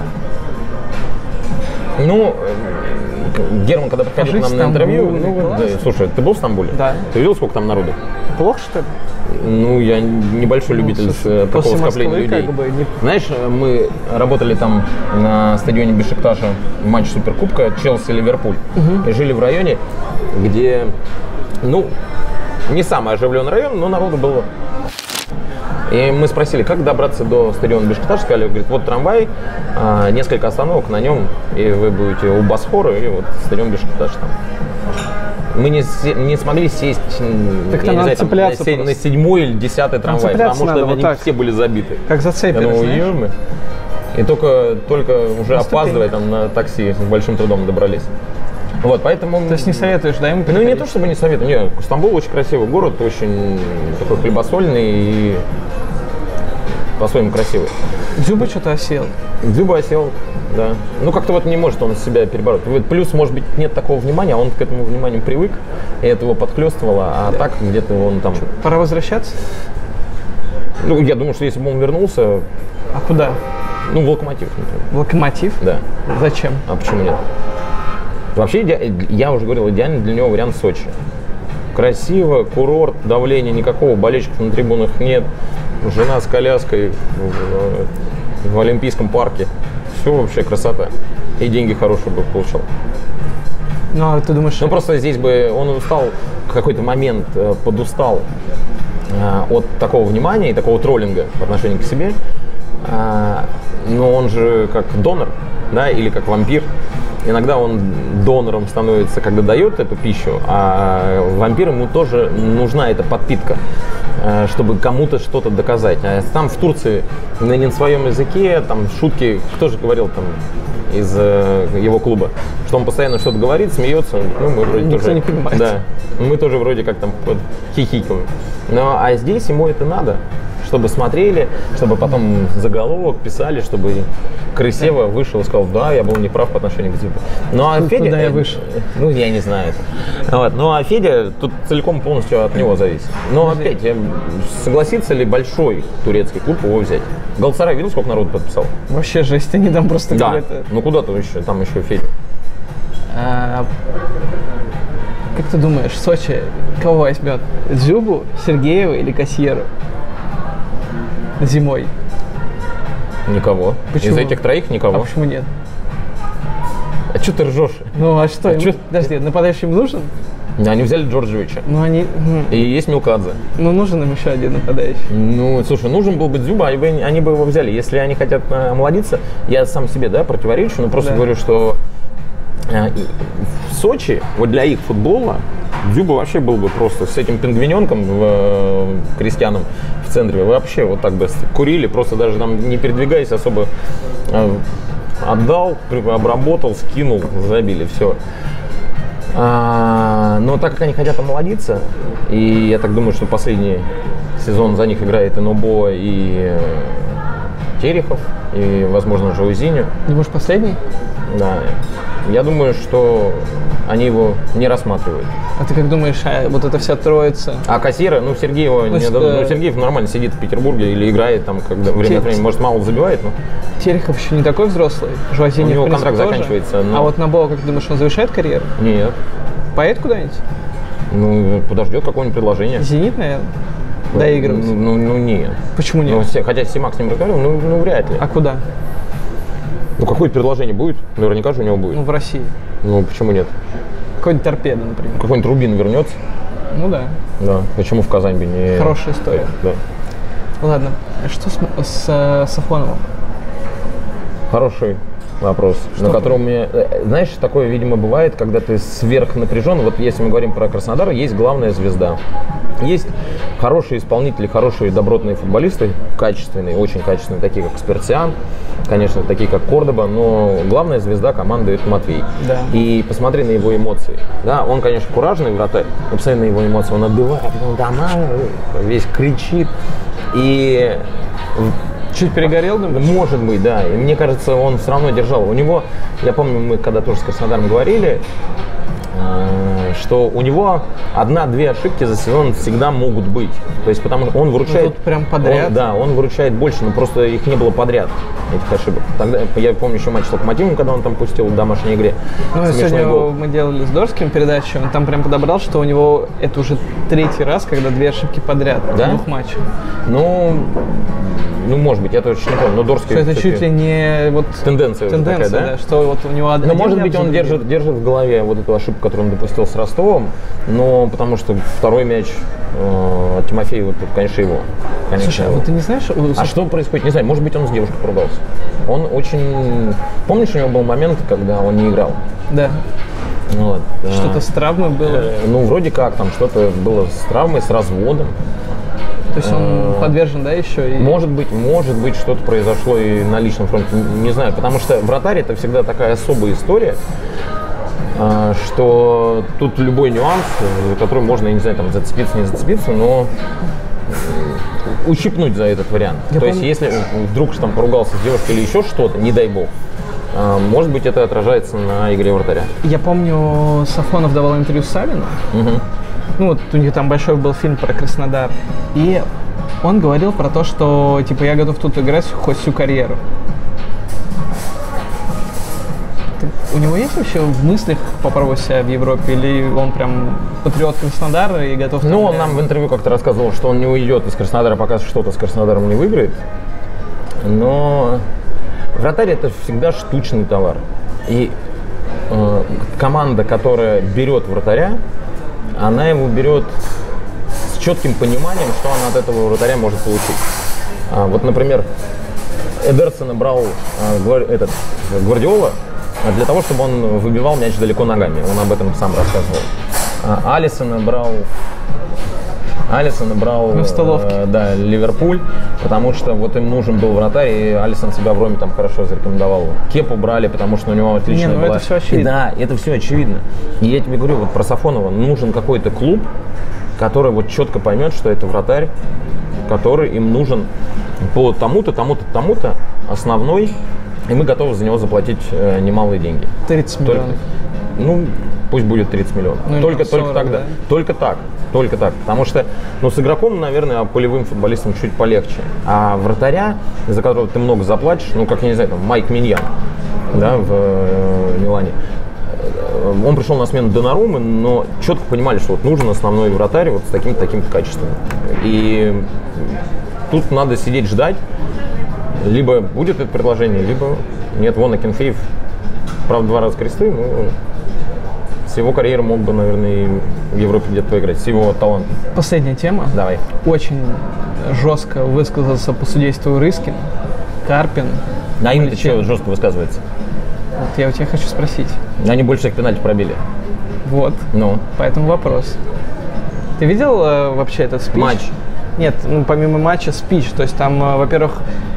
Ну, э, Герман, когда приходил Пожить к нам в на интервью, Стамбуле, ну, класс. да, слушай, ты был в Стамбуле? Да. Ты видел, сколько там народу? Плохо, что ли? Ну, я небольшой любитель Ну, слушай, э, такого после скопления Москвы людей. как бы не- Знаешь, э, мы работали там на стадионе Бешикташа в матче Суперкубка Челси-Ливерпуль. И жили в районе, где, ну, не самый оживленный район, но народу было. И мы спросили, как добраться до стадиона Бешикташ, сказали, говорит, вот трамвай, а, несколько остановок на нем, и вы будете у Босфора, и вот стадион Бешикташ там. Мы не, се- не смогли сесть м, Так я там не надо знаю, там, на, цепляться се- просто. на седьмой или десятый трамвай, цепляться потому что надо вот они так. все были забиты. Как Я зацепили, думаю, знаешь? «Ё-моё». И только, только уже На ступеньках. опаздывая там на такси с большим трудом добрались. Вот, поэтому... То есть не советуешь, да, ему Ну, не переходить? то чтобы не советую. Нет, Стамбул очень красивый город, очень такой хлебосольный и по-своему красивый. Дзюба что-то осел. Дзюба осел, да. Ну, как-то вот не может он себя перебороть. Вот плюс, может быть, нет такого внимания, а он к этому вниманию привык, и это его подхлестывало, а так где-то он там... Пора возвращаться? Ну, я думаю, что если бы он вернулся, А куда? ну, в Локомотив, например. В Локомотив? Да. Зачем? А почему нет? Вообще, иде- я уже говорил, идеальный для него вариант Сочи. Красиво, курорт, давления никакого, болельщиков на трибунах нет. Жена с коляской в, в Олимпийском парке. Все вообще красота. И деньги хорошие бы получал. Ну, а ты думаешь, Ну, просто здесь бы он устал, в какой-то момент э, подустал э, от такого внимания и такого троллинга по отношению к себе. А, но он же как донор, да, или как вампир. Иногда он донором становится, когда дает эту пищу, а вампиру ему тоже нужна эта подпитка, э, чтобы кому-то что-то доказать. А там в Турции на не на своем языке, там шутки, кто же говорил там из э, его клуба, что он постоянно что-то говорит, смеется, ну мы вроде Никто тоже, не понимает. да, мы тоже вроде как там вот хихикаем. Но а здесь ему это надо, чтобы смотрели, чтобы потом заголовок писали, чтобы Крысева вышел и сказал, да, я был неправ по отношению к Дзюбе. Ну, а Федя... Куда я вышел? Ну, я не знаю. Вот. Ну, а Федя тут целиком полностью от него зависит. Но опять, согласится ли большой турецкий клуб его взять? Галатасарай видел, сколько народу подписал? Вообще жесть, они там просто Да. какой-то... Ну, куда-то еще, там еще Федя. А, как ты думаешь, Сочи кого возьмет? Дзюбу, Сергеева или Кассиеру? Зимой. Никого. Почему? Из этих троих никого. А почему нет? А что ты ржешь? Ну а что? А им- чё? Подожди, нападающий им нужен? Они взяли Джорджевича. Ну они... м, И есть Милкадзе. Ну нужен им еще один нападающий. Ну, слушай, нужен был бы Дзюба, они бы, они бы его взяли. Если они хотят э, омолодиться, я сам себе, да, противоречу, но просто Да. говорю, что э, и в Сочи, вот для их футбола, Дзюба вообще был бы просто с этим пингвиненком, в, э, крестьяном в центре, вообще вот так бы курили, просто даже там не передвигаясь особо, э, отдал, при- обработал, скинул, забили, все. А, но так как они хотят омолодиться, и я так думаю, что последний сезон за них играет и Нобо, и э, Терехов, и, возможно, Жаузиню, Думаешь, последний? да, я думаю, что они его не рассматривают. А ты как думаешь, а вот эта вся троица? А Кассира, ну, Сергеева, Ну, не с- дадут. э, Ну, Сергеев нормально сидит в Петербурге или играет там, когда время от времени, может, мало забивает, но Терехов еще не такой взрослый, Жуазини, У него в принципе, контракт тоже. заканчивается, но- А вот Набо, как ты думаешь, он завершает карьеру? нет. Поедет куда-нибудь? Ну, подождет какое-нибудь предложение. Зенит, наверное? Доигрывать? Ну, ну, ну, нет. Почему нет? Ну, все- хотя Симак с ним разговаривал, ну, ну, вряд ли. А куда? Ну, какое-то предложение будет? Наверняка же у него будет. Ну, в России. Ну, почему нет? Какой-нибудь торпеда, например. Какой-нибудь Рубин вернется? Ну да. Да. Почему в Казань бы не... Хорошая история. Да. Ладно, а что с, с, э, Сафоновым? Хороший вопрос, Что на котором мне... э, Знаешь, такое, видимо, бывает, когда ты сверхнапряжен. Вот если мы говорим про Краснодар, есть главная звезда. Есть хорошие исполнители, хорошие добротные футболисты, качественные, очень качественные, такие как Спиртсиан, конечно, такие как Кордоба, но главная звезда команды – это Матвей. Да. И посмотри на его эмоции. Да, он, конечно, куражный вратарь, но посмотри на его эмоции, он отбивает, он дома, весь кричит. И Чуть перегорел, думаешь? может быть, да. И мне кажется, он все равно держал. У него, я помню, мы когда тоже с Краснодаром говорили, э, что у него одна-две ошибки за сезон всегда могут быть. То есть, потому что он выручает... Ну, тут прям подряд. Он, да, он выручает больше, но просто их не было подряд, этих ошибок. Тогда, я помню еще матч с Локомотивом, когда он там пустил в домашней игре. Ну, смешной сегодня гол. мы делали с Дорским передачу, он там прям подобрал, что у него это уже третий раз, когда две ошибки подряд Да? в двух матчах. Ну, ну, может быть, я точно не помню, но Дорский... Что это всё-таки чуть ли не вот Тенденция уже тенденция, такая, да? да, что вот у него один Ну, может не быть, он обжит держит, держит в голове вот эту ошибку, которую он допустил с Ростовом, но потому что второй мяч э, от Тимофеева, тут, конечно, его. Конечно, Слушай, а его. вот ты не знаешь, у- А что происходит? Не знаю, может быть, он с девушкой поругался. Он очень... Помнишь, у него был момент, когда он не играл? да, Вот. что-то А, с травмой было. э, Ну, вроде как, там что-то было с травмой, с разводом. То есть он подвержен, да, еще? И... Может быть, может быть, что-то произошло и на личном фронте, н- не знаю, потому что вратарь это всегда такая особая история, а, что тут любой нюанс, за который можно, я не знаю, там зацепиться, не зацепиться, но м, ущипнуть за этот вариант. Я То есть, помню- если вдруг там поругался с девушкой или еще что-то, не дай бог, а, может быть, это отражается на игре вратаря. Я помню, Сафонов давал интервью Савину. Ну, вот у них там большой был фильм про Краснодар. И он говорил про то, что, типа, я готов тут играть хоть всю карьеру. Ты- У него есть вообще в мыслях попробовать себя в Европе? Или он прям патриот Краснодара и готов... там, Ну, он да, нам в интервью как-то рассказывал, что он не уйдет из Краснодара, пока что-то с Краснодаром не выиграет. Но вратарь это всегда штучный товар. И э, команда, которая берет вратаря, она его берет с четким пониманием, что она от этого вратаря может получить. А, вот, например, Эдерсона брал а, Гвар- этот, Гвардиола для того, чтобы он выбивал мяч далеко ногами. Он об этом сам рассказывал. А, Алисона брал Алисон брал Ну, в столовке. э, да, Ливерпуль, потому что вот им нужен был вратарь, и Алисон себя в Роме там хорошо зарекомендовал. Кепу брали, потому что у него отличная Не, ну была... это всё очевидно. И да, это все очевидно. И я тебе говорю, вот про Сафонова нужен какой-то клуб, который вот четко поймет, что это вратарь, который им нужен по тому-то, тому-то, тому-то, основной, и мы готовы за него заплатить э, немалые деньги. тридцать миллионов. Ну, пусть будет тридцать миллионов. Ну, только, сорок, только тогда. Да? Только так. Только так. Потому что, ну, с игроком, наверное, полевым футболистом чуть полегче. А вратаря, за которого ты много заплатишь, ну, как, я не знаю, там, Майк Миньян, да, в э, Милане. Он пришел на смену Доннаруммы, но четко понимали, что вот нужен основной вратарь вот с такими-то такими качествами. И тут надо сидеть ждать. Либо будет это предложение, либо нет. Вон Акинфеев, правда, два раза кресты, но с его карьерой мог бы, наверное, и в Европе где-то поиграть, с его талантом. Последняя тема. Давай. Очень жестко высказался по судейству Рыскин, Карпин. А им-то что жестко высказывается? Вот я у тебя хочу спросить. Они больше всех пенальти пробили. Вот. Ну? Поэтому вопрос. Ты видел э, вообще этот спич? Матч. Нет, ну помимо матча спич. То есть там, э, во-первых,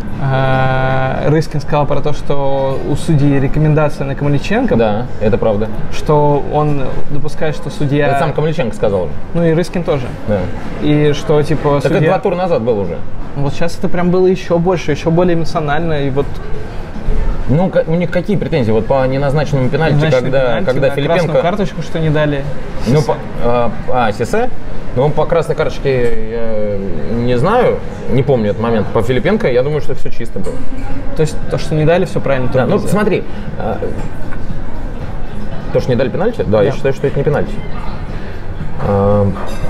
э, Рыскин сказал про то, что у судьи рекомендация на Камаличенко. Да, это правда. Что он допускает, что судья... Это сам Камаличенко сказал. Ну и Рыскин тоже. Да. И что типа так судья... это два тура назад был уже. Вот сейчас это прям было еще больше, еще более эмоционально. И вот... Ну, у них какие претензии? Вот по неназначенному пенальти, Неназначенному когда, пенальти, когда да, Филипенко... красную карточку, что не дали. Ну, по, а, а, Сисе? Ну, по красной карточке я не знаю, не помню этот момент. По Филипенко, я думаю, что все чисто было. То есть то, что не дали, все правильно. Да, ну, смотри. А, то, что не дали пенальти? Да, да, я считаю, что это не пенальти. А,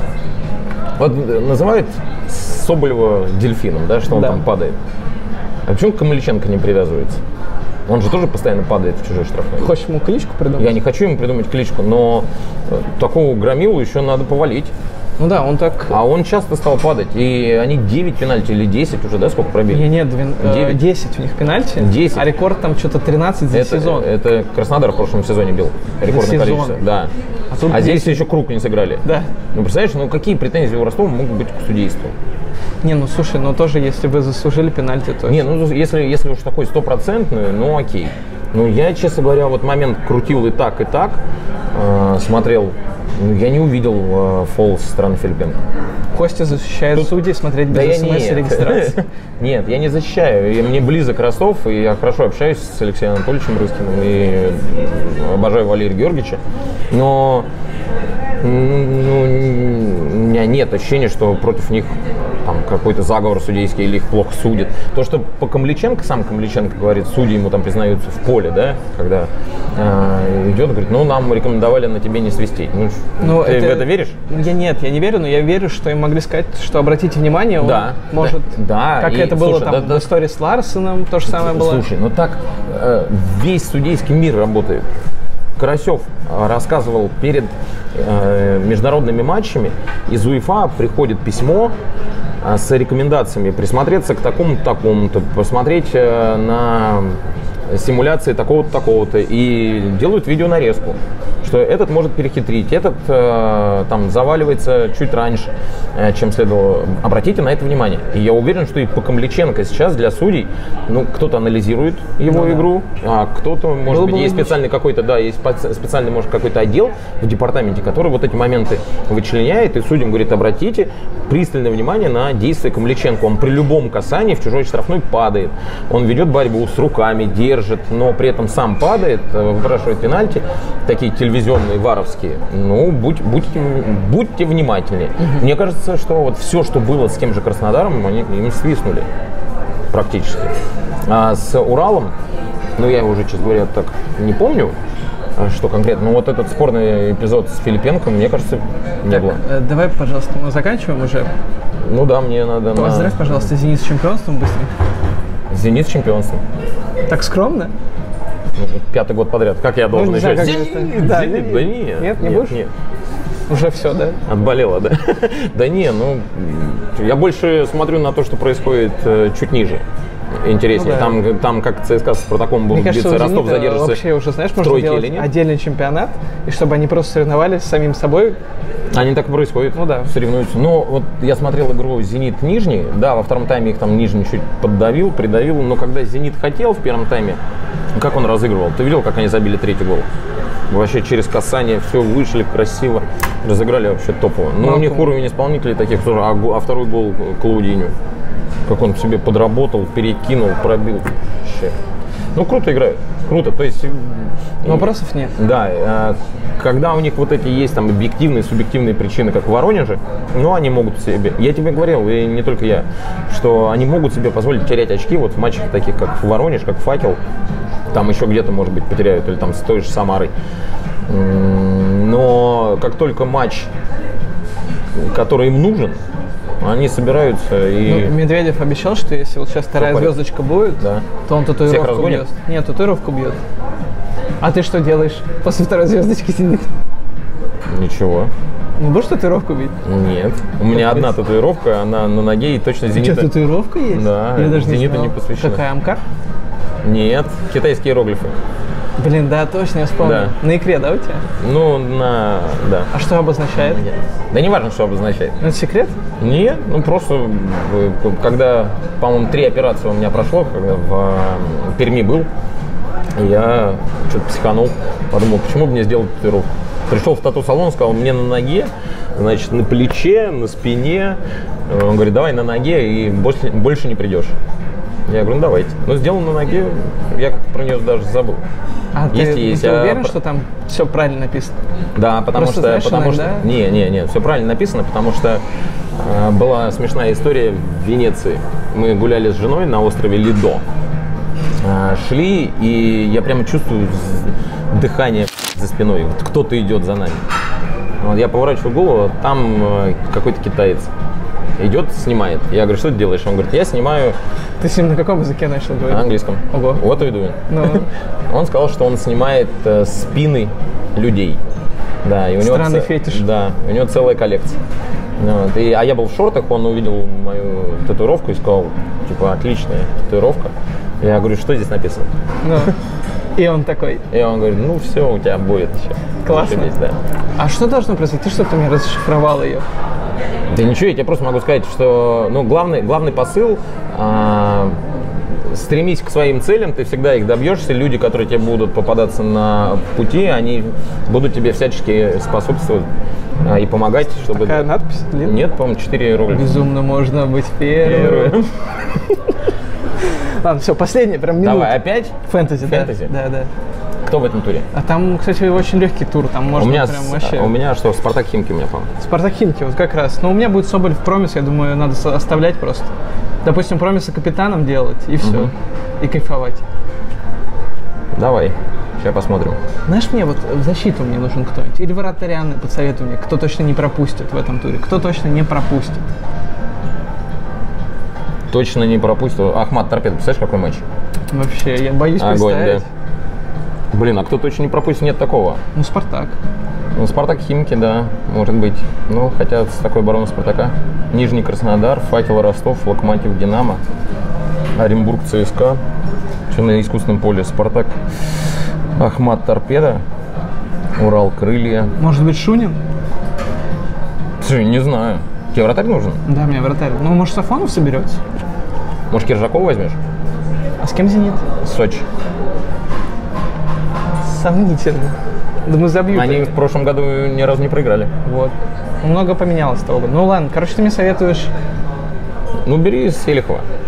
вот называют Соболева дельфином, да, что он да. там падает. А почему Камаличенко не привязывается? Он же тоже постоянно падает в чужой штрафной. Хочешь ему кличку придумать? Я не хочу ему придумать кличку, но такого громилу еще надо повалить. Ну да, он так... А он часто стал падать. И они девять пенальти или десять уже, да, сколько пробили? Нет, нет, девять. десять у них пенальти. десять. А рекорд там что-то тринадцать за это, сезон. Это Краснодар в прошлом сезоне бил. Рекордное количество. Да. А, а здесь еще круг не сыграли. Да. Ну, представляешь, ну какие претензии у Ростова могут быть к судейству? Не, ну слушай, ну тоже, если вы заслужили пенальти, то... Не, ну если, если уж такой стопроцентный, ну окей. Ну я, честно говоря, вот момент крутил и так, и так, э, смотрел, ну, я не увидел э, фол со стороны Филипенко. Костя защищает Тут... судей, смотреть без да смс-регистрации. Нет, я не защищаю. Мне близок Ростов, и я хорошо общаюсь с Алексеем Анатольевичем Рыскиным, и обожаю Валерия Георгиевича. Но ну, у меня нет ощущения, что против них там какой-то заговор судейский или их плохо судят. То, что по Камаличенко, сам Камаличенко говорит, судьи ему там признаются в поле, да, когда э, идет, говорит, ну, нам рекомендовали на тебе не свистеть. Ну, ну ты это, в это веришь? Я нет, я не верю, но я верю, что им могли сказать, что обратите внимание, он да, может, да, как и, это было слушай, там да, в да, истории с Ларсеном, то же самое было. Слушай, ну так э, весь судейский мир работает. Карасев рассказывал перед э, международными матчами, из УЕФА приходит письмо э, с рекомендациями присмотреться к такому-то, такому-то, посмотреть э, на симуляции такого-то, такого-то, и делают видеонарезку, что этот может перехитрить, этот э, там заваливается чуть раньше, э, чем следовало. Обратите на это внимание. И я уверен, что и по Камаличенко сейчас для судей, ну, кто-то анализирует его ну, игру, да. а кто-то, может Было быть, есть специальный какой-то, да, есть специальный, может, какой-то отдел в департаменте, который вот эти моменты вычленяет, и судьям говорит, обратите пристальное внимание на действия Камаличенко. Он при любом касании в чужой штрафной падает. Он ведет борьбу с руками, держит, но при этом сам падает, выпрашивает пенальти, такие телевизионные, варовские. Ну, будь, будьте, будьте внимательнее. Угу. Мне кажется, что вот все, что было с тем же Краснодаром, они им свистнули практически. А с Уралом, ну, я уже, честно говоря, так не помню, что конкретно. Но вот этот спорный эпизод с Филипенко, мне кажется, не так, было. Э, давай, пожалуйста, мы заканчиваем уже. Ну да, мне надо... Поздравь, на... пожалуйста, «Зенит» с чемпионством быстренько. «Зенит» с чемпионством. Так скромно? Ну, пятый год подряд. Как я должен ну, еще? Знаю, «Зенит», «Зенит», да, «Зенит», да нет. Нет, не нет, будешь? Нет. Уже все, да? Отболело, да? Да не, ну, я больше смотрю на то, что происходит э, чуть ниже. Интереснее. Ну, да. там, там как ЦСКА с Спартаком будут биться, Ростов задержится вообще уже, знаешь, в можно тройке делать или нет? Отдельный чемпионат, и чтобы они просто соревновались с самим собой. Они так и происходят, ну, да. соревнуются. Но вот я смотрел игру «Зенит» Нижний, да, во втором тайме их там Нижний чуть поддавил, придавил, но когда «Зенит» хотел в первом тайме, как он разыгрывал? Ты видел, как они забили третий гол? Вообще через касание все вышли красиво, разыграли вообще топово. Ну, Ну, у них кому? уровень исполнителей таких тоже, а, го- а второй гол Клаудиньо. Как он себе подработал, перекинул, пробил. Вообще. Ну, круто играют, круто. То есть, Вопросов нет. да, э, когда у них вот эти есть там объективные, субъективные причины, как в Воронеже, ну, они могут себе, я тебе говорил, и не только я, что они могут себе позволить терять очки вот в матчах таких, как Воронеж, как Факел, там еще где-то, может быть, потеряют, или там с той же Самарой. М, Но как только матч, который им нужен, они собираются и... Ну, Медведев обещал, что если вот сейчас вторая порядке. звездочка будет, Да. то он татуировку разгонит? бьет. Нет, татуировку бьет. А ты что делаешь после второй звездочки сидит? Ничего. Не будешь татуировку бить? Нет. У меня одна татуировка, она на ноге и точно У «Зенита». тебя татуировка есть? Да, Я даже не «Зенита» знал. не посвящена. Какая, Амкар? Нет, китайские иероглифы. Блин, да, точно, я вспомнил. Да. На икре, да, у тебя? Ну, на... да. А что обозначает? Да не важно, что обозначает. Ну, это секрет? Нет, ну просто, э, когда, по-моему, три операции у меня прошло, когда в э, Перми был, я что-то психанул, подумал, почему бы мне сделать татуировку. Пришел в тату-салон, сказал, мне на ноге, значит, на плече, на спине. Он говорит, давай на ноге и больше, больше не придешь. Я говорю, ну давайте. Но сделал на ноге, я как-то про нее даже забыл. А Есть ты, и есть, ты а уверен, про- что там все правильно написано? Да, потому Просто, что, знаешь, потому иногда- что, не, не, не, все правильно написано, потому что э, была смешная история в Венеции. Мы гуляли с женой на острове Лидо, Э, шли, и я прямо чувствую з- дыхание за спиной. Вот кто-то идет за нами. Вот я поворачиваю голову, там э, какой-то китаец идет, снимает. Я говорю, что ты делаешь? Он говорит, я снимаю Ты с ним на каком языке начал на говорить? английском. Ого. Вот и иду. Ну. Он сказал, что он снимает э, спины людей. Да, и у него Странный це- фетиш. Да, у него целая коллекция. Вот, и, а я был в шортах, он увидел мою татуировку и сказал, типа, отличная татуировка. Я говорю, что здесь написано? Ну. И он такой, И он говорит, ну все, у тебя будет еще. Классно. Зашибись, да. а что должно произойти, чтобы ты мне расшифровал ее? Да ничего, я тебе просто могу сказать, что ну, главный, главный посыл а, стремись к своим целям, ты всегда их добьешься. Люди, которые тебе будут попадаться на пути, они будут тебе всячески способствовать а, и помогать, чтобы... Какая надпись? Длинная? Нет, по-моему, четыре иероглифа. Безумно можно быть первым. Ладно, все, последний, прям минута. Давай, опять? Фэнтези, да? Фэнтези. Да, да. Кто в этом туре? А там, кстати, очень легкий тур, там можно у меня, прям с- вообще... у меня что, Спартак Химки у меня, по-моему. Спартак Химки, вот как раз. Но у меня будет Соболь в Промис, я думаю, надо со- оставлять просто. Допустим, Промиса капитаном делать, и все. Мгм. И кайфовать. Давай, сейчас посмотрим. Знаешь, мне вот в защиту мне нужен кто-нибудь. Или вратаря подсоветуй мне, кто точно не пропустит в этом туре. Кто точно не пропустит. Точно не пропустил. Ахмат Торпедо, представляешь, какой матч? Вообще, я боюсь Огонь, представить. да. Блин, а кто точно не пропустит? Нет такого. Ну, Спартак. Ну, Спартак Химки, да, может быть. Ну, хотя с такой обороной Спартака. Нижний Краснодар, Факел Ростов, Локомотив Динамо, Оренбург ЦСКА. Все на искусственном поле. Спартак Ахмат Торпедо, Урал Крылья. Может быть, Шунин? Слушай, не знаю. Тебе вратарь нужен? Да, мне вратарь. Ну, может, Сафонов соберется? Может, Киржакова возьмешь? А с кем «Зенит»? Сочи. Сомнительно. Думаю, забьют. Они в прошлом году ни разу не проиграли. Вот. Много поменялось с того года. Ну ладно, короче, ты мне советуешь... Ну, бери Селихова.